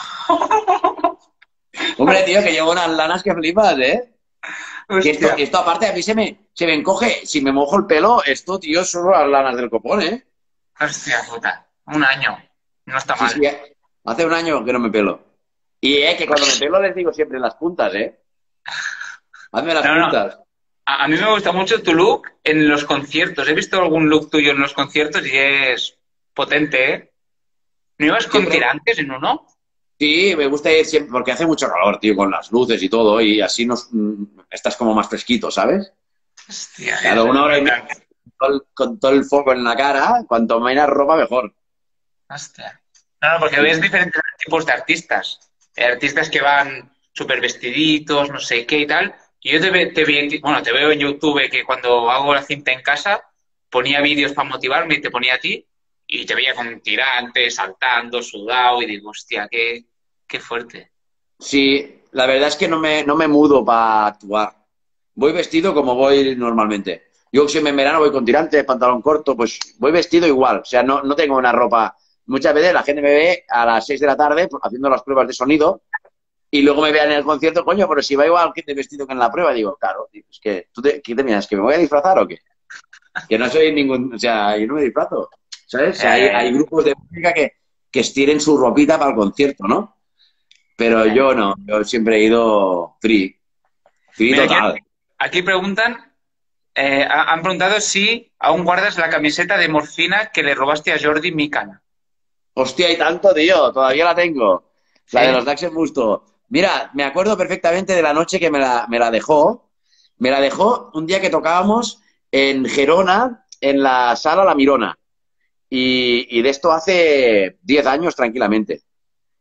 Hombre, tío, que llevo unas lanas que flipas, ¿eh? Que esto, esto aparte a mí se me, se me encoge. Si me mojo el pelo, esto, tío, son las lanas del copón, ¿eh? Hostia puta. Un año. No está mal. Sí, sí, hace un año que no me pelo. Y eh, que cuando me pelo les digo siempre las puntas, ¿eh? Hazme las no, puntas. No. A, a mí me gusta mucho tu look en los conciertos. He visto algún look tuyo en los conciertos y es potente, ¿eh? ¿No ibas con siempre... tirantes en uno? Sí, me gusta ir siempre porque hace mucho calor, tío, con las luces y todo, y así nos estás como más fresquito, ¿sabes? Hostia. Cada una hora y media con, con todo el foco en la cara, cuanto menos ropa, mejor. Hostia. No, no, porque ves diferentes tipos de artistas. Hay artistas que van súper vestiditos, no sé qué y tal. Y yo te, ve, te, ve, bueno, te veo en YouTube que cuando hago la cinta en casa ponía vídeos para motivarme y te ponía a ti y te veía con tirantes, saltando, sudado y digo, hostia, qué, qué fuerte. Sí, la verdad es que no me, no me mudo para actuar. Voy vestido como voy normalmente. Yo si en verano voy con tirantes, pantalón corto, pues voy vestido igual. O sea, no, no tengo una ropa... Muchas veces la gente me ve a las seis de la tarde haciendo las pruebas de sonido y luego me vean en el concierto, coño, pero si va igual que te vestido que en la prueba, digo, claro, es que tú te, ¿qué te miras? ¿Que me voy a disfrazar o qué? Que no soy ningún... O sea, yo no me disfrazo, ¿sabes? O sea, hay, hay grupos de música que, que estiren su ropita para el concierto, ¿no? Pero yo no, yo siempre he ido free. Free Mira, total. Aquí, aquí preguntan, eh, han preguntado si aún guardas la camiseta de morfina que le robaste a Jordi Micana. Hostia, y tanto, tío, todavía la tengo. La ¿Sí? de los Daxen Busto. Mira, me acuerdo perfectamente de la noche que me la, me la dejó. Me la dejó un día que tocábamos en Gerona, en la sala La Mirona. Y, y de esto hace diez años tranquilamente.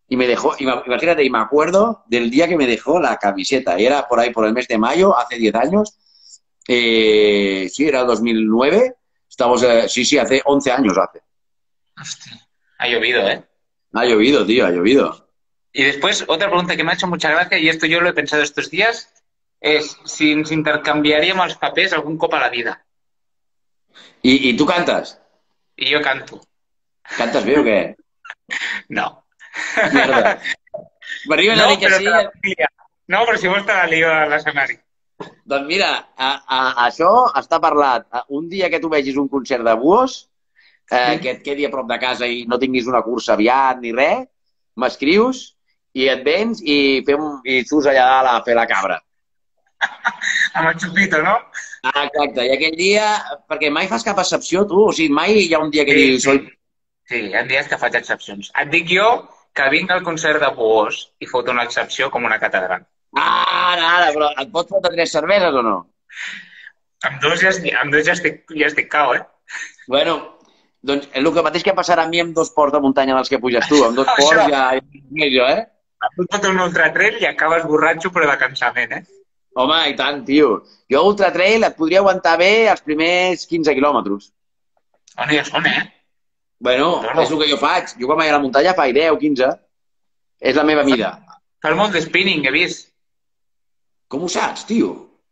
y me dejó, imagínate, y me acuerdo del día que me dejó la camiseta. Y era por ahí, por el mes de mayo, hace diez años. Eh, sí, era el dos mil nueve. Estamos, eh, sí, sí, hace once años hace. Hostia, ha llovido, ¿eh? Ha llovido, tío, ha llovido. Y después, otra pregunta que me ha hecho mucha gracia, y esto yo lo he pensado estos días, es si ens intercanviaríem els papers algun cop a la vida. ¿Y, y tú cantas? I jo canto. ¿Cantas bien o qué? No. Mierda. M'arriba No, a dir que però sí. te la lia. No, però si vols te la lio a l'escenari. Doncs mira, a, a, això està parlat. Un dia que tu vegis un concert de Buos, eh, que et quedi a prop de casa i no tinguis una cursa aviat ni res, m'escrius i et vens i, fem, i surts allà dalt a fer la cabra. Amb el xupito, no? Ah, exacte. I aquell dia, perquè mai fas cap excepció, tu? O sigui, mai hi ha un dia que Sí, dius... sí. Sí, hi ha dies que faig excepcions. Et dic jo que vinc al concert de Buos i foto una excepció com una catedral. Ah, ara, ara, però et pots fotre tres cerveses o no? Amb dos ja, amb dos ja estic, ja estic cao, eh? Bueno, doncs és el que mateix que passarà a mi amb dos ports de muntanya dels que puges tu. Amb dos Això. ports ja... Jo, eh? Tu fot un ultratrail i acabes borratxo però de cansament, eh? Home, i tant, tio. Jo Ultra Trail et podria aguantar bé els primers quinze quilòmetres. On ja són, eh? Bueno, No, no. és el que jo faig. Jo quan vaig a la muntanya faig deu, quinze. És la meva mida. Fas molt de spinning, he vist. Com ho saps, tio?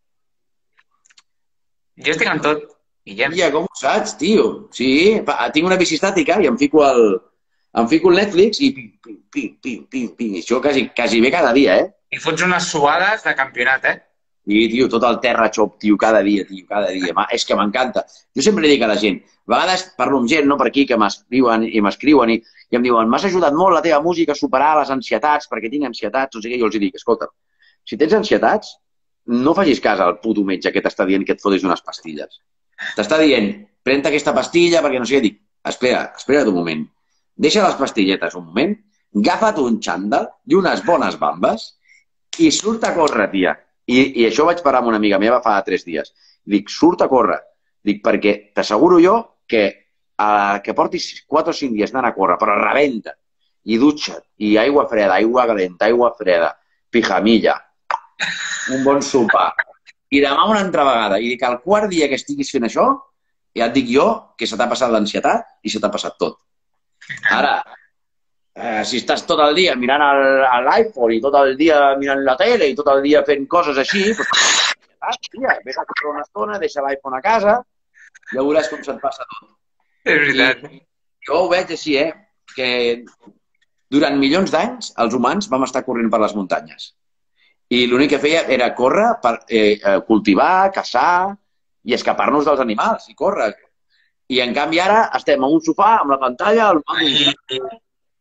Jo estic en tot. Guillem. Tia, com ho saps, tio? Sí, fa- tinc una bici estàtica i em fico el, em fico el Netflix i pim, pim, pim, pim, pim, pim. I això quasi, quasi bé cada dia, eh? I fots unes suades de campionat, eh? I, tio, tot el terra xop, tio, cada dia, tio, cada dia. Ma, és que m'encanta. Jo sempre li dic a la gent, a vegades parlo amb gent, no, per aquí, que m'escriuen i m'escriuen i, i em diuen, m'has ajudat molt la teva música a superar les ansietats, perquè tinc ansietats, o sigui, jo els dic, escolta, si tens ansietats, no facis cas al puto metge que t'està dient que et fotis unes pastilles. T'està dient, pren aquesta pastilla perquè no sé què, dic, espera, espera't un moment, deixa les pastilletes un moment, agafa't un xandall i unes bones bambes i surt a córrer, tia. I, I això vaig parar amb una amiga meva fa tres dies. Dic, surt a córrer. Dic, perquè t'asseguro jo que, uh, que portis quatre o cinc dies anant a córrer, però rebenta. I dutxa't, i aigua freda, aigua calenta, aigua freda, pijamilla, un bon sopar. I demà una altra vegada. I dic, al quart dia que estiguis fent això, ja et dic jo que se t'ha passat l'ansietat i se t'ha passat tot. Ara, Eh, si estàs tot el dia mirant l'iPhone i tot el dia mirant la tele i tot el dia fent coses així, doncs, ah, tia, vés a córrer una estona, deixa l'iPhone a casa, ja veuràs com se't passa tot. És veritat. I jo ho veig així, eh, que durant milions d'anys els humans vam estar corrent per les muntanyes. I l'únic que feia era córrer, per, eh, cultivar, caçar i escapar-nos dels animals i córrer. I en canvi ara estem en un sofà, amb la pantalla, al mòbil.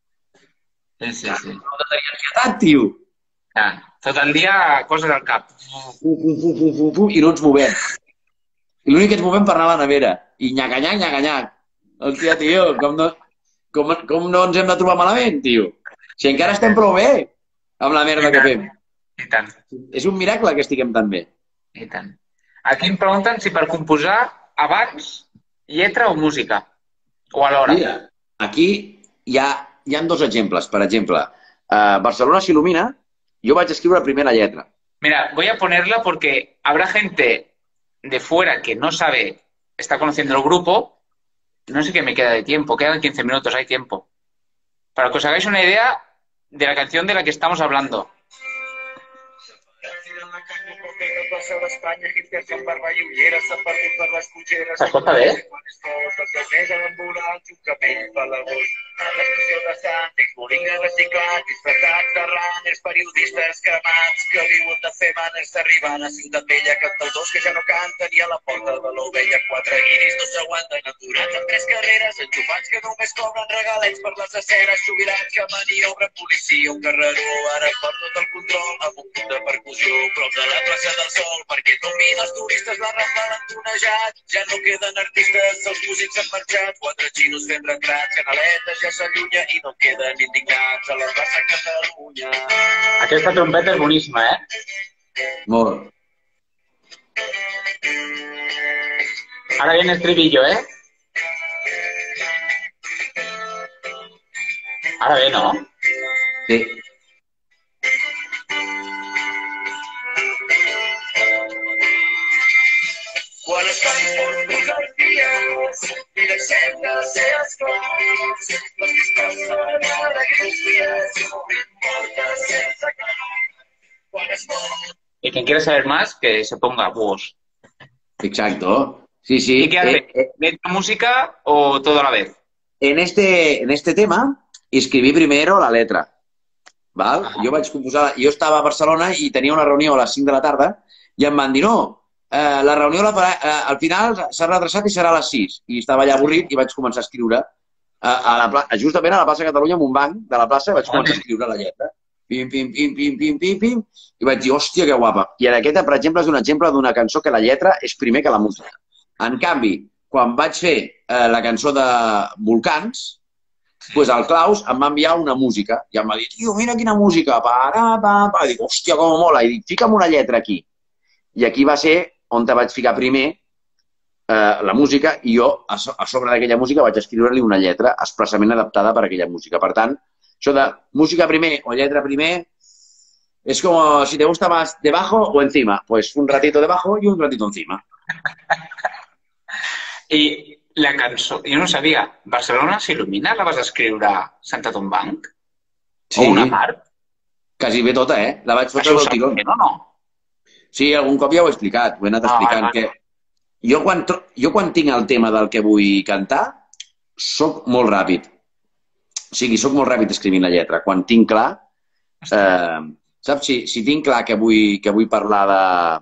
Sí, sí, sí. No tenia ansietat, tio. Ah, tot el dia coses al cap. Fu, fu, fu, fu, fu, fu, i no ens movem. I l'únic que ens movem per anar a la nevera. I nyacanyac, nyacanyac. Hòstia, tio, com no, com, com no ens hem de trobar malament, tio? Si encara estem prou bé amb la merda que fem. I tant. És un miracle que estiguem tan bé. I tant. Aquí em pregunten si per composar abans lletra o música. O alhora. Mira, aquí hi ha, hi ha dos exemples. Per exemple, a Barcelona s'il·lumina, jo vaig escriure primer la lletra. Mira, voy a ponerla porque habrá gente de fuera que no sabe, está conociendo el grupo. No sé qué me queda de tiempo, quedan quince minutos, hay tiempo. Para que os hagáis una idea de la canción de la que estamos hablando. S'escolta bé? L'estació de Sants, bolinga reciclat, disfressats de runners, periodistes cremats que viuen de fer banners arribant a Ciutat Vella, cantautors que ja no canten i a la porta de l'ovella quatre guiris no s'aguanten aturats amb tres carreres, enxufats que només cobren regalets per les aceres, jubilats que maniobren policia, un carreró ara per tot el control, amb un punt de percussió prop de la plaça del Sol, perquè tombin els turistes la Rambla l'han tronejat, ja no queden artistes, els músics han marxat, quatre xinos fent retrats, canaletes ja s'allunya i no queden indignats a la plaça Catalunya. Aquesta trompeta és boníssima, eh? Molt. Ahora viene el estribillo, ¿eh? Ahora ve, ¿no? Sí. Quan es fan curts els dies i deixem de ser esclaus, les vistes són alegries, no importa sense cap. Quan es mor... Y quien quiera saber más, que se ponga búhos. Exacto. Sí, sí. ¿Y qué hace? Eh, eh, ¿Letra música o todo a la vez? en, este, en este tema escribí primero la letra. Val? Ajá. Jo vaig composar... Jo estava a Barcelona i tenia una reunió a les cinc de la tarda i em van dir, no, eh, la reunió la farà, eh, al final s'ha retrasat i serà a les sis. I estava allà avorrit i vaig començar a escriure a, a la, pla- justament a la plaça Catalunya, en un banc de la plaça, i vaig començar a escriure la lletra. Pim, pim, pim, pim, pim, pim, pim. I vaig dir, hòstia, que guapa. I en aquesta, per exemple, és un exemple d'una cançó que la lletra és primer que la música. En canvi, quan vaig fer eh, la cançó de Volcans, pues el Klaus em va enviar una música i em va dir, tio, mira quina música, para, pa, pa. I dic, hòstia, com mola. I dic, fica'm una lletra aquí. I aquí va ser on te vaig ficar primer eh, la música i jo, a, so a sobre d'aquella música, vaig escriure-li una lletra expressament adaptada per a aquella música. Per tant, això de música primer o lletra primer es como si te gusta más debajo o encima. Pues un ratito debajo y un ratito encima. I la cançó, jo no sabia, Barcelona s'il·lumina, la vas escriure a Santa Tombanc? Sí, O una part? quasi bé tota, eh? La vaig fotre Això ho del tirón. saps, no? No. Sí, algun cop ja ho he explicat, ho he anat Ah, explicant. vale, vale. Que jo, quan, tro- jo quan tinc el tema del que vull cantar, soc molt ràpid. O sigui, soc molt ràpid escrivint la lletra. Quan tinc clar, eh, saps? Si, si tinc clar que vull, que vull parlar de,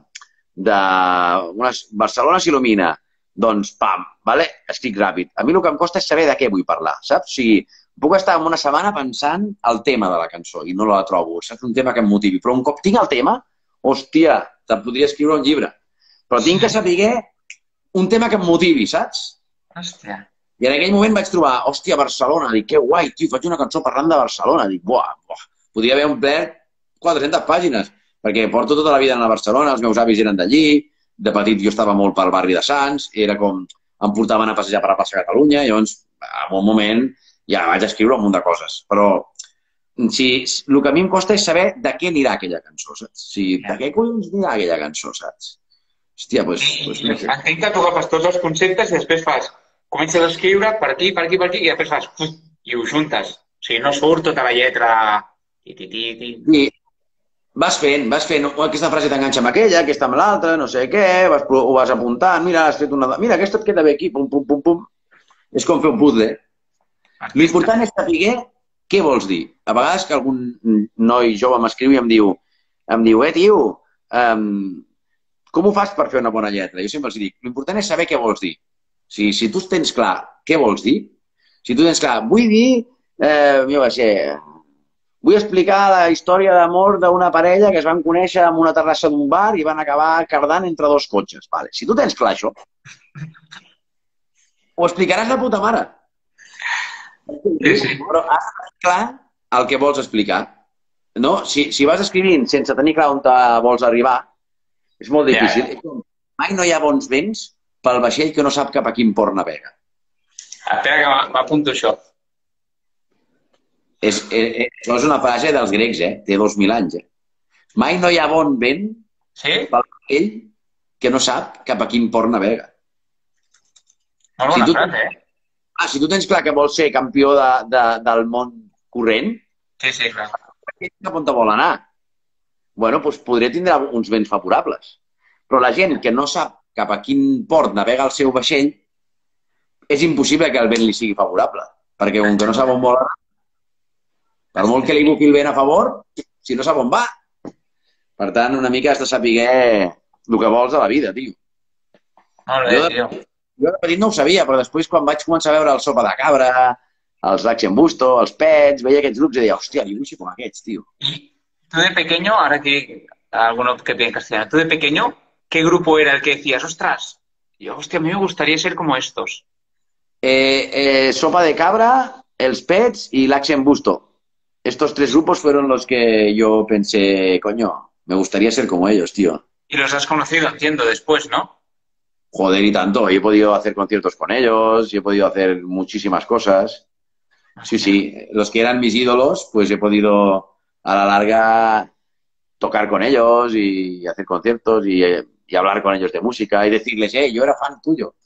de una, Barcelona s'il·lumina, doncs, pam, vale? Estic ràpid. A mi el que em costa és saber de què vull parlar, saps? O sigui, puc estar en una setmana pensant el tema de la cançó i no la trobo. Saps? Un tema que em motivi. Però un cop tinc el tema, hòstia, te podria escriure un llibre. Però tinc que saber un tema que em motivi, saps? Hòstia. I en aquell moment vaig trobar, hòstia, Barcelona. Dic, que guai, tio, faig una cançó parlant de Barcelona. Dic, buah, buah. Podria haver omplert quatre-centes pàgines, perquè porto tota la vida a Barcelona, els meus avis eren d'allí, de petit jo estava molt pel barri de Sants, era com, em portaven a passejar per la plaça Catalunya, i llavors, en un moment, ja vaig escriure un munt de coses. Però si, el que a mi em costa és saber de què anirà aquella cançó, saps? Si, de què collons anirà aquella cançó, saps? Hòstia, doncs... Pues, no sé. Entenc que tu agafes tots els conceptes i després fas, comences a escriure per aquí, per aquí, per aquí, i després fas, puf, i ho juntes. O sigui, no surt tota la lletra... Ti, ti, ti, ti. I vas fent, vas fent, aquesta frase t'enganxa amb aquella, aquesta amb l'altra, no sé què, vas, ho vas apuntant, mira, has fet una... Mira, aquesta et queda bé aquí, pum, pum, pum, pum. És com fer un puzzle. L'important és saber què vols dir. A vegades que algun noi jove m'escriu i em diu, em diu, eh, tio, um, com ho fas per fer una bona lletra? Jo sempre els dic, l'important és saber què vols dir. Si, si tu tens clar què vols dir, si tu tens clar, vull dir, eh, jo va ser... Vull explicar la història d'amor d'una parella que es van conèixer en una terrassa d'un bar i van acabar cardant entre dos cotxes. Vale. Si tu tens clar això, ho explicaràs de puta mare. Sí, sí. Però has de tenir clar el que vols explicar. No? Si, si vas escrivint sense tenir clar on te vols arribar, és molt difícil. Ja, ja. Mai no hi ha bons vents pel vaixell que no sap cap a quin port navega. Espera que m'apunto això. És, és, això és una frase dels grecs, eh? Té dos mil anys, eh? Mai no hi ha bon vent Sí? pel vaixell que no sap cap a quin port navega. Molt bona Si tu- frase, eh? Ah, si tu tens clar que vols ser campió de, de, del món corrent, Sí, sí, clar. cap on te vol anar? Bueno, doncs podria tindre uns vents favorables. Però la gent que no sap cap a quin port navega el seu vaixell, és impossible que el vent li sigui favorable. Perquè com que no sap on vol anar, per molt que li buqui el vent a favor, si no sap on va. Per tant, una mica has de saber el que vols a la vida, tio. Molt bé, Jo- tio. Jo de petit no ho sabia, però després quan vaig començar a veure el Sopa de Cabra, els Laxen Busto, els Pets, veia aquests grups i deia, hòstia, jo vull ser com aquests, tio. Y tú de pequeño, ahora que alguno que pide en castellano, tú de pequeño, ¿qué grupo era el que decías, ostras, yo, hostia, a mí me gustaría ser como estos? Eh, eh, Sopa de Cabra, els Pets y Laxen Busto. Estos tres grupos fueron los que yo pensé, coño, me gustaría ser como ellos, tío. Y los has conocido, entiendo, después, ¿no? Joder, y tanto. He podido hacer conciertos con ellos, y he podido hacer muchísimas cosas. Sí, sí, los que eran mis ídolos, pues he podido a la larga tocar con ellos y hacer conciertos y, y hablar con ellos de música y decirles, eh, yo era fan tuyo.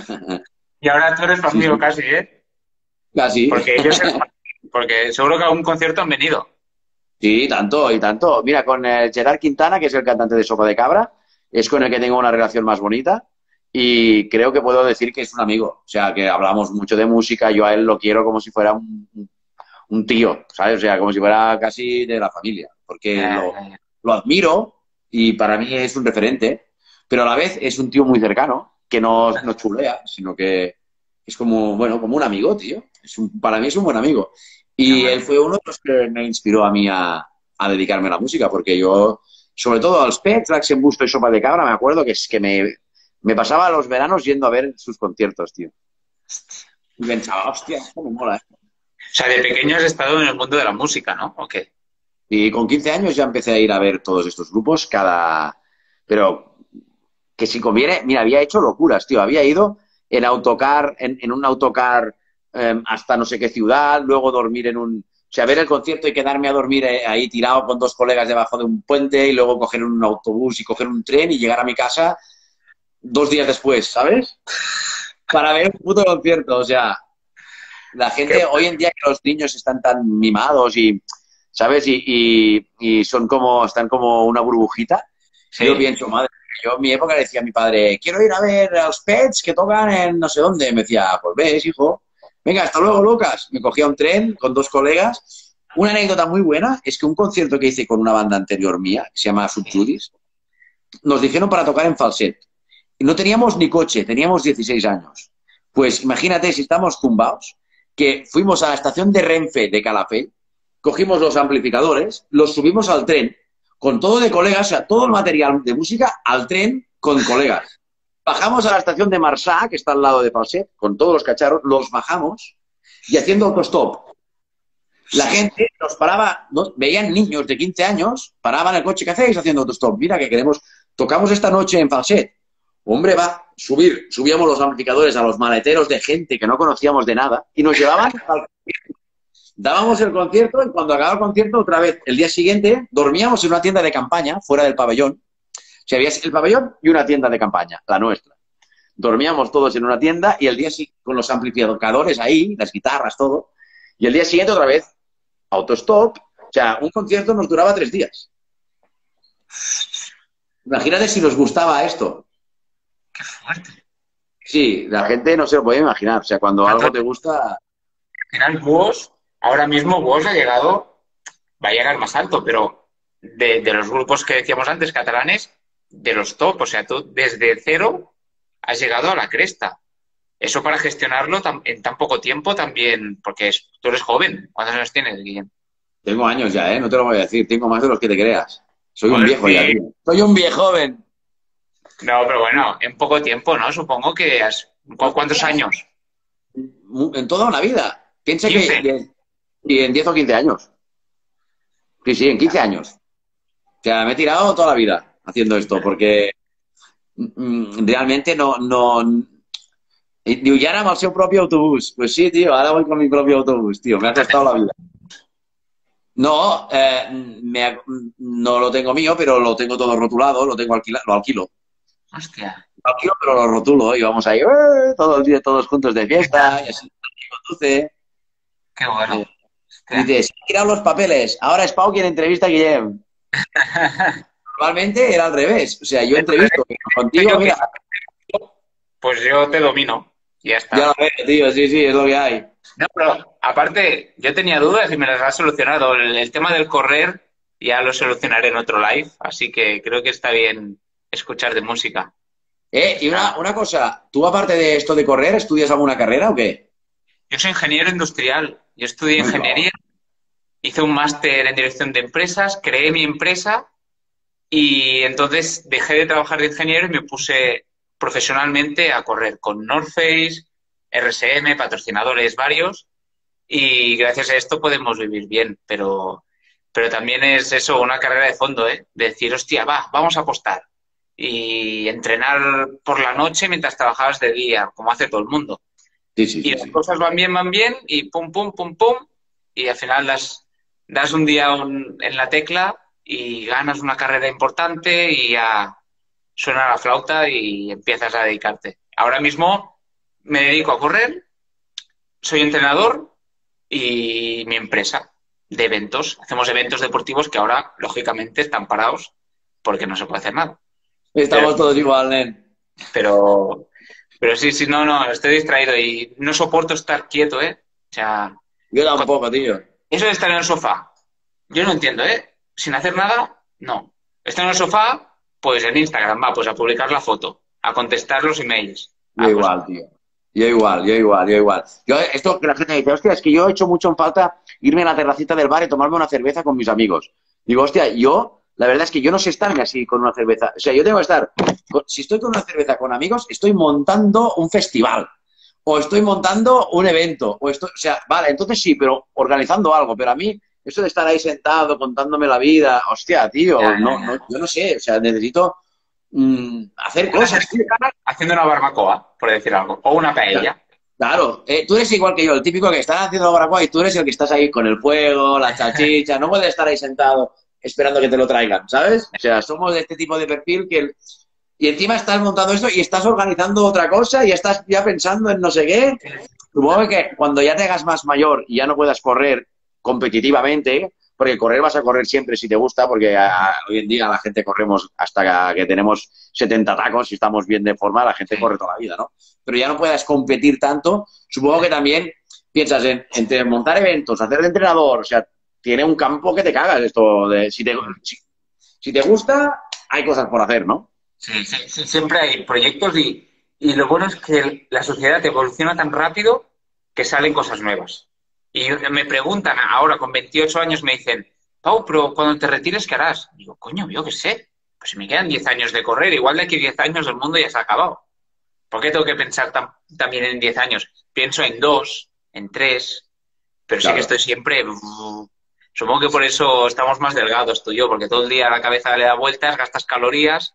Y ahora tú eres Sí, amigo sí, casi, ¿eh? casi. Porque ellos eran fan, porque seguro que a un concierto han venido. Sí, tanto y tanto. Mira, con el Gerard Quintana, que es el cantante de Sopa de Cabra, es con el que tengo una relación más bonita y creo que puedo decir que es un amigo. O sea, que hablamos mucho de música, yo a él lo quiero como si fuera un, un tío, ¿sabes? O sea, como si fuera casi de la familia, porque Ya, lo, ya, ya. lo admiro y para mí es un referente, pero a la vez es un tío muy cercano, que no, no chulea, sino que es como, bueno, como un amigo, tío. Es un, para mí es un buen amigo. Qué Y él bueno. fue uno de los que me inspiró a mí a, a dedicarme a la música, porque yo, sobre todo als Pets, Tracks en Busto y Sopa de Cabra, me acuerdo que es que me, me pasaba los veranos yendo a ver sus conciertos, tío. Y pensaba, hostia, esto me mola, ¿eh? O sea, de pequeño has estado en el mundo de la música, ¿no? ¿O qué? Y con quince años ya empecé a ir a ver todos estos grupos cada... Pero que si conviene, mira, había hecho locuras, tío. Había ido en autocar, en, en un autocar eh, hasta no sé qué ciudad, luego dormir en un... O sea, ver el concierto y quedarme a dormir eh, ahí tirado con dos colegas debajo de un puente y luego coger un autobús y coger un tren y llegar a mi casa dos días después, ¿sabes? Para ver un puto concierto. O sea, la Qué gente, hoy en día que los niños están tan mimados y, ¿sabes? Y, y, y son como, están como una burbujita. Yo Sí. pienso, madre, yo en mi época le decía a mi padre, quiero ir a ver a los Pets que tocan en no sé dónde. Me decía, pues ves, hijo. Venga, hasta luego, Lucas. Me cogía un tren con dos colegas. Una anécdota muy buena es que un concierto que hice con una banda anterior mía, que se llama Subjudis, nos dijeron para tocar en falset. Y no teníamos ni coche, teníamos dieciséis años. Pues imagínate si estamos tumbados, que fuimos a la estación de Renfe de Calafell, cogimos los amplificadores, los subimos al tren, con todo de colegas, o sea, todo el material de música al tren con colegas. Bajamos a la estación de Marsá, que está al lado de Falset, con todos los cacharros, los bajamos y haciendo autostop. La gente nos paraba, ¿no? Veían niños de quince años, paraban el coche, ¿qué hacéis haciendo autostop? Mira que queremos, tocamos esta noche en Falset. Hombre, va, subir, subíamos los amplificadores a los maleteros de gente que no conocíamos de nada y nos llevaban al... Dábamos el concierto y cuando acababa el concierto, otra vez, el día siguiente, dormíamos en una tienda de campaña, fuera del pabellón. O sea, había el pabellón y una tienda de campaña, la nuestra. Dormíamos todos en una tienda y el día siguiente, con los amplificadores ahí, las guitarras, todo. Y el día siguiente, otra vez, autostop. O sea, un concierto nos duraba tres días. Imagínate si nos gustaba esto. Qué fuerte. Sí, la gente no se lo puede imaginar. O sea, cuando algo te gusta... Al final, Búhos, ahora mismo Búhos ha llegado, va a llegar más alto, pero de, de los grupos que decíamos antes, catalanes, de los top, o sea, tú desde cero has llegado a la cresta. Eso para gestionarlo tan- en tan poco tiempo también, porque es- tú eres joven. ¿Cuántos años tienes, Guillem? Tengo años ya, ¿eh? No te lo voy a decir. Tengo más de los que te creas. Soy un Joder, viejo ya, sí. tío. Soy un viejo joven. No, pero bueno, en poco tiempo, ¿no? Supongo que has... ¿cu- ¿Cuántos años? En toda una vida. Piensa que ¿quince? de- y en diez o quince años. Sí, sí, en quince años. O sea, me he tirado toda la vida haciendo esto, porque mm, realmente no... no... Y diu, i ara amb el seu propi autobús. Pues sí, tío, ahora voy con mi propio autobús, tío. Me ha costado la vida. No, eh, me, no lo tengo mío, pero lo tengo todo rotulado, lo tengo alquila, lo alquilo. Hostia. Lo alquilo, pero lo rotulo y vamos ahí ¡eh! Todo el día, todos juntos de fiesta, y así conduce. Qué bueno. Eh, Hostia. dice, se han tirado los papeles, ahora es Pau quien entrevista a Guillem. Normalmente era al revés, o sea, yo entrevisto, pero contigo, Yo que- mira, Pues yo te domino. Ya está. ya lo ves, tío, sí, sí, es lo que hay. No, pero aparte, yo tenía dudas y me las has solucionado. El, el tema del correr ya lo solucionaré en otro live, así que creo que está bien escuchar de música. Eh, y una, una cosa, ¿tú aparte de esto de correr, estudias alguna carrera o qué? Yo soy ingeniero industrial. Yo estudié Muy ingeniería, hice un máster en dirección de empresas, creé mi empresa y entonces dejé de trabajar de ingeniero y me puse profesionalmente a correr con North Face, R S M, patrocinadores varios y gracias a esto podemos vivir bien, pero, pero también es eso, una carrera de fondo, ¿eh? De decir, hostia, va, vamos a apostar y entrenar por la noche mientras trabajabas de día, como hace todo el mundo. Sí, sí, y sí, las sí. cosas van bien, van bien, y pum, pum, pum, pum, y al final das, das un día un- en la tecla y ganas una carrera importante y ya suena la flauta y empiezas a dedicarte. Ahora mismo me dedico a correr, soy entrenador y mi empresa de eventos. Hacemos eventos deportivos que ahora, lógicamente, están parados porque no se puede hacer nada. Pero, Estamos todos igual, nen. pero, pero sí, sí, no, no, estoy distraído y no soporto estar quieto, ¿eh? O sea, Yo cu- tampoco, tío. eso de estar en el sofá, yo no entiendo, ¿eh? Sin hacer nada, no. Estar en el sofá, pues en Instagram, va, pues a publicar la foto, a contestar los emails. Yo Ah, pues igual, tío. Yo igual, yo igual, yo igual. Yo, esto que la gente dice, hostia, es que yo he hecho mucho en falta irme a la terracita del bar y tomarme una cerveza con mis amigos. Digo, hostia, yo, la verdad es que yo no sé estar así con una cerveza. O sea, yo tengo que estar, con- si estoy con una cerveza con amigos, estoy montando un festival. O estoy montando un evento. O estoy, o sea, vale, entonces sí, pero organizando algo. Pero a mí, eso de estar ahí sentado contándome la vida, hostia, ya, tío, ya, no, no, ya. yo no sé. O sea, necesito mm, hacer cosas, tío. Haciendo una barbacoa, por decir algo, o una paella. Claro, eh, tú eres igual que yo, el típico que están haciendo barbacoa y tú eres el que estás ahí con el fuego, la salchicha, no puedes estar ahí sentado esperando que te lo traigan, ¿sabes? O sea, somos de este tipo de perfil que... el- Y encima estás montando esto y estás organizando otra cosa y estás ya pensando en no sé qué. Supongo que cuando ya te hagas más mayor y ya no puedas correr competitivamente, porque correr vas a correr siempre si te gusta, porque a- hoy en día la gente corremos hasta que tenemos setenta tacos y estamos bien de forma, la gente Sí. corre toda la vida, ¿no? Pero ya no puedas competir tanto, supongo que también piensas en entre montar eventos, hacer de entrenador, o sea, tiene un campo que te cagas esto de si te, si, si te gusta, hay cosas por hacer, ¿no? Sí, sí, sí, siempre hay proyectos y, y lo bueno es que la sociedad evoluciona tan rápido que salen cosas nuevas. Y me preguntan ahora, con veintiocho años, me dicen, Pau, pero cuando te retires, ¿qué harás? Digo, coño, yo qué sé. Pues si me quedan diez años de correr, igual de aquí diez años el mundo ya se ha acabado. ¿Por qué tengo que pensar tam- también en diez años? Pienso en dos, en tres, pero sí que Claro. estoy siempre... Supongo que por eso estamos más delgados tú y yo, porque todo el día la cabeza le da vueltas, gastas calorías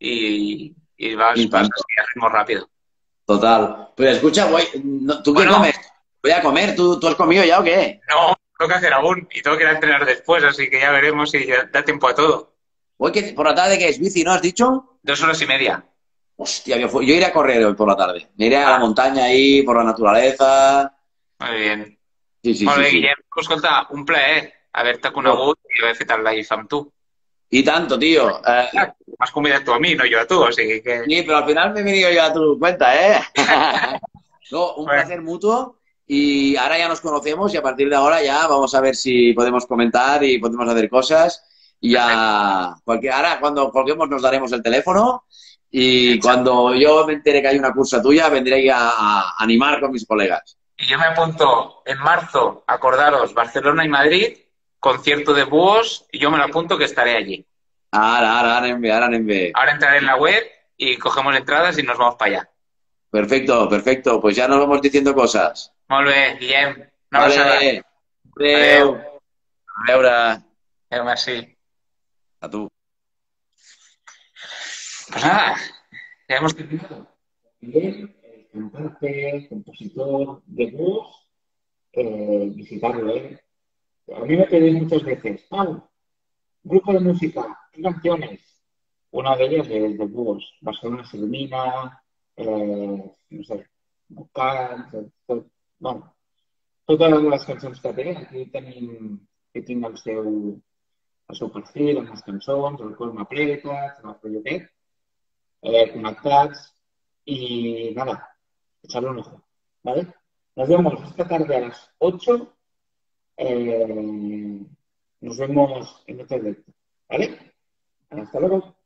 y, y Y vas, vas tanto. así a ritmo rápido. Total. Pero escucha, voy, no- ¿tú qué Bueno, comes? Voy a comer, ¿tú, tú has comido ya o qué? no, tengo que hacer aún y tengo que ir a entrenar después, así que ya veremos si ya da tiempo a todo. Hoy que, por la tarde, ¿qué es? ¿Bici, no has dicho? Dos horas y media. Hostia, yo, fu- yo iré a correr hoy por la tarde. Me iré a la Ah, montaña ahí, por la naturaleza. muy bien. Sí, sí, Molt sí, bé, sí. Guillem, escolta, un plaer haver-te Jo, conegut i haver fet el live amb tu. y tanto, tío. Eh, Clar, m'has convidat tu a mi, no jo a tu, o sigui que... sí, pero al final me he venido yo a tu cuenta, ¿eh? No, un Bueno, placer mutuo. Y ahora ya nos conocemos y a partir de ahora ya vamos a ver si podemos comentar y podemos hacer cosas. Y perfecte. ya, cualquier, ahora cuando colguemos nos daremos el teléfono y Exacte. cuando yo me entere que hay una cursa tuya vendré a, a animar con mis colegas. Y yo me apunto en marzo, acordaros, Barcelona y Madrid, concierto de búhos, y yo me lo apunto que estaré allí. Ara, ara, anem bé, ara anem bé. Ahora entraré en la web y cogemos entradas y nos vamos para allá. Perfecto, perfecto. Pues ya nos vamos diciendo cosas. Molt bé, Guillem, una abraçada. Vale. Adéu. Adéu. A veure. Adéu, merci. A tu. Pues nada, ya hemos terminado. Guillem, el cantante, compositor de blues, eh, visitarlo, ¿eh? A mí me pedís muchas veces, Pau, grupo de música, ¿qué canciones? Una de ellas es de blues, Barcelona se ilumina, eh, no sé, Vocals, eh, tot, bueno, totes les cançons que té, aquí tenim, aquí tinc el seu, el seu perfil amb les cançons, el cor m'apretes, el folletet, eh, connectats y nada, echarle un ojo, ¿vale? Nos vemos esta tarde a las ocho. Eh, nos vemos en otro directo, ¿vale? Hasta luego.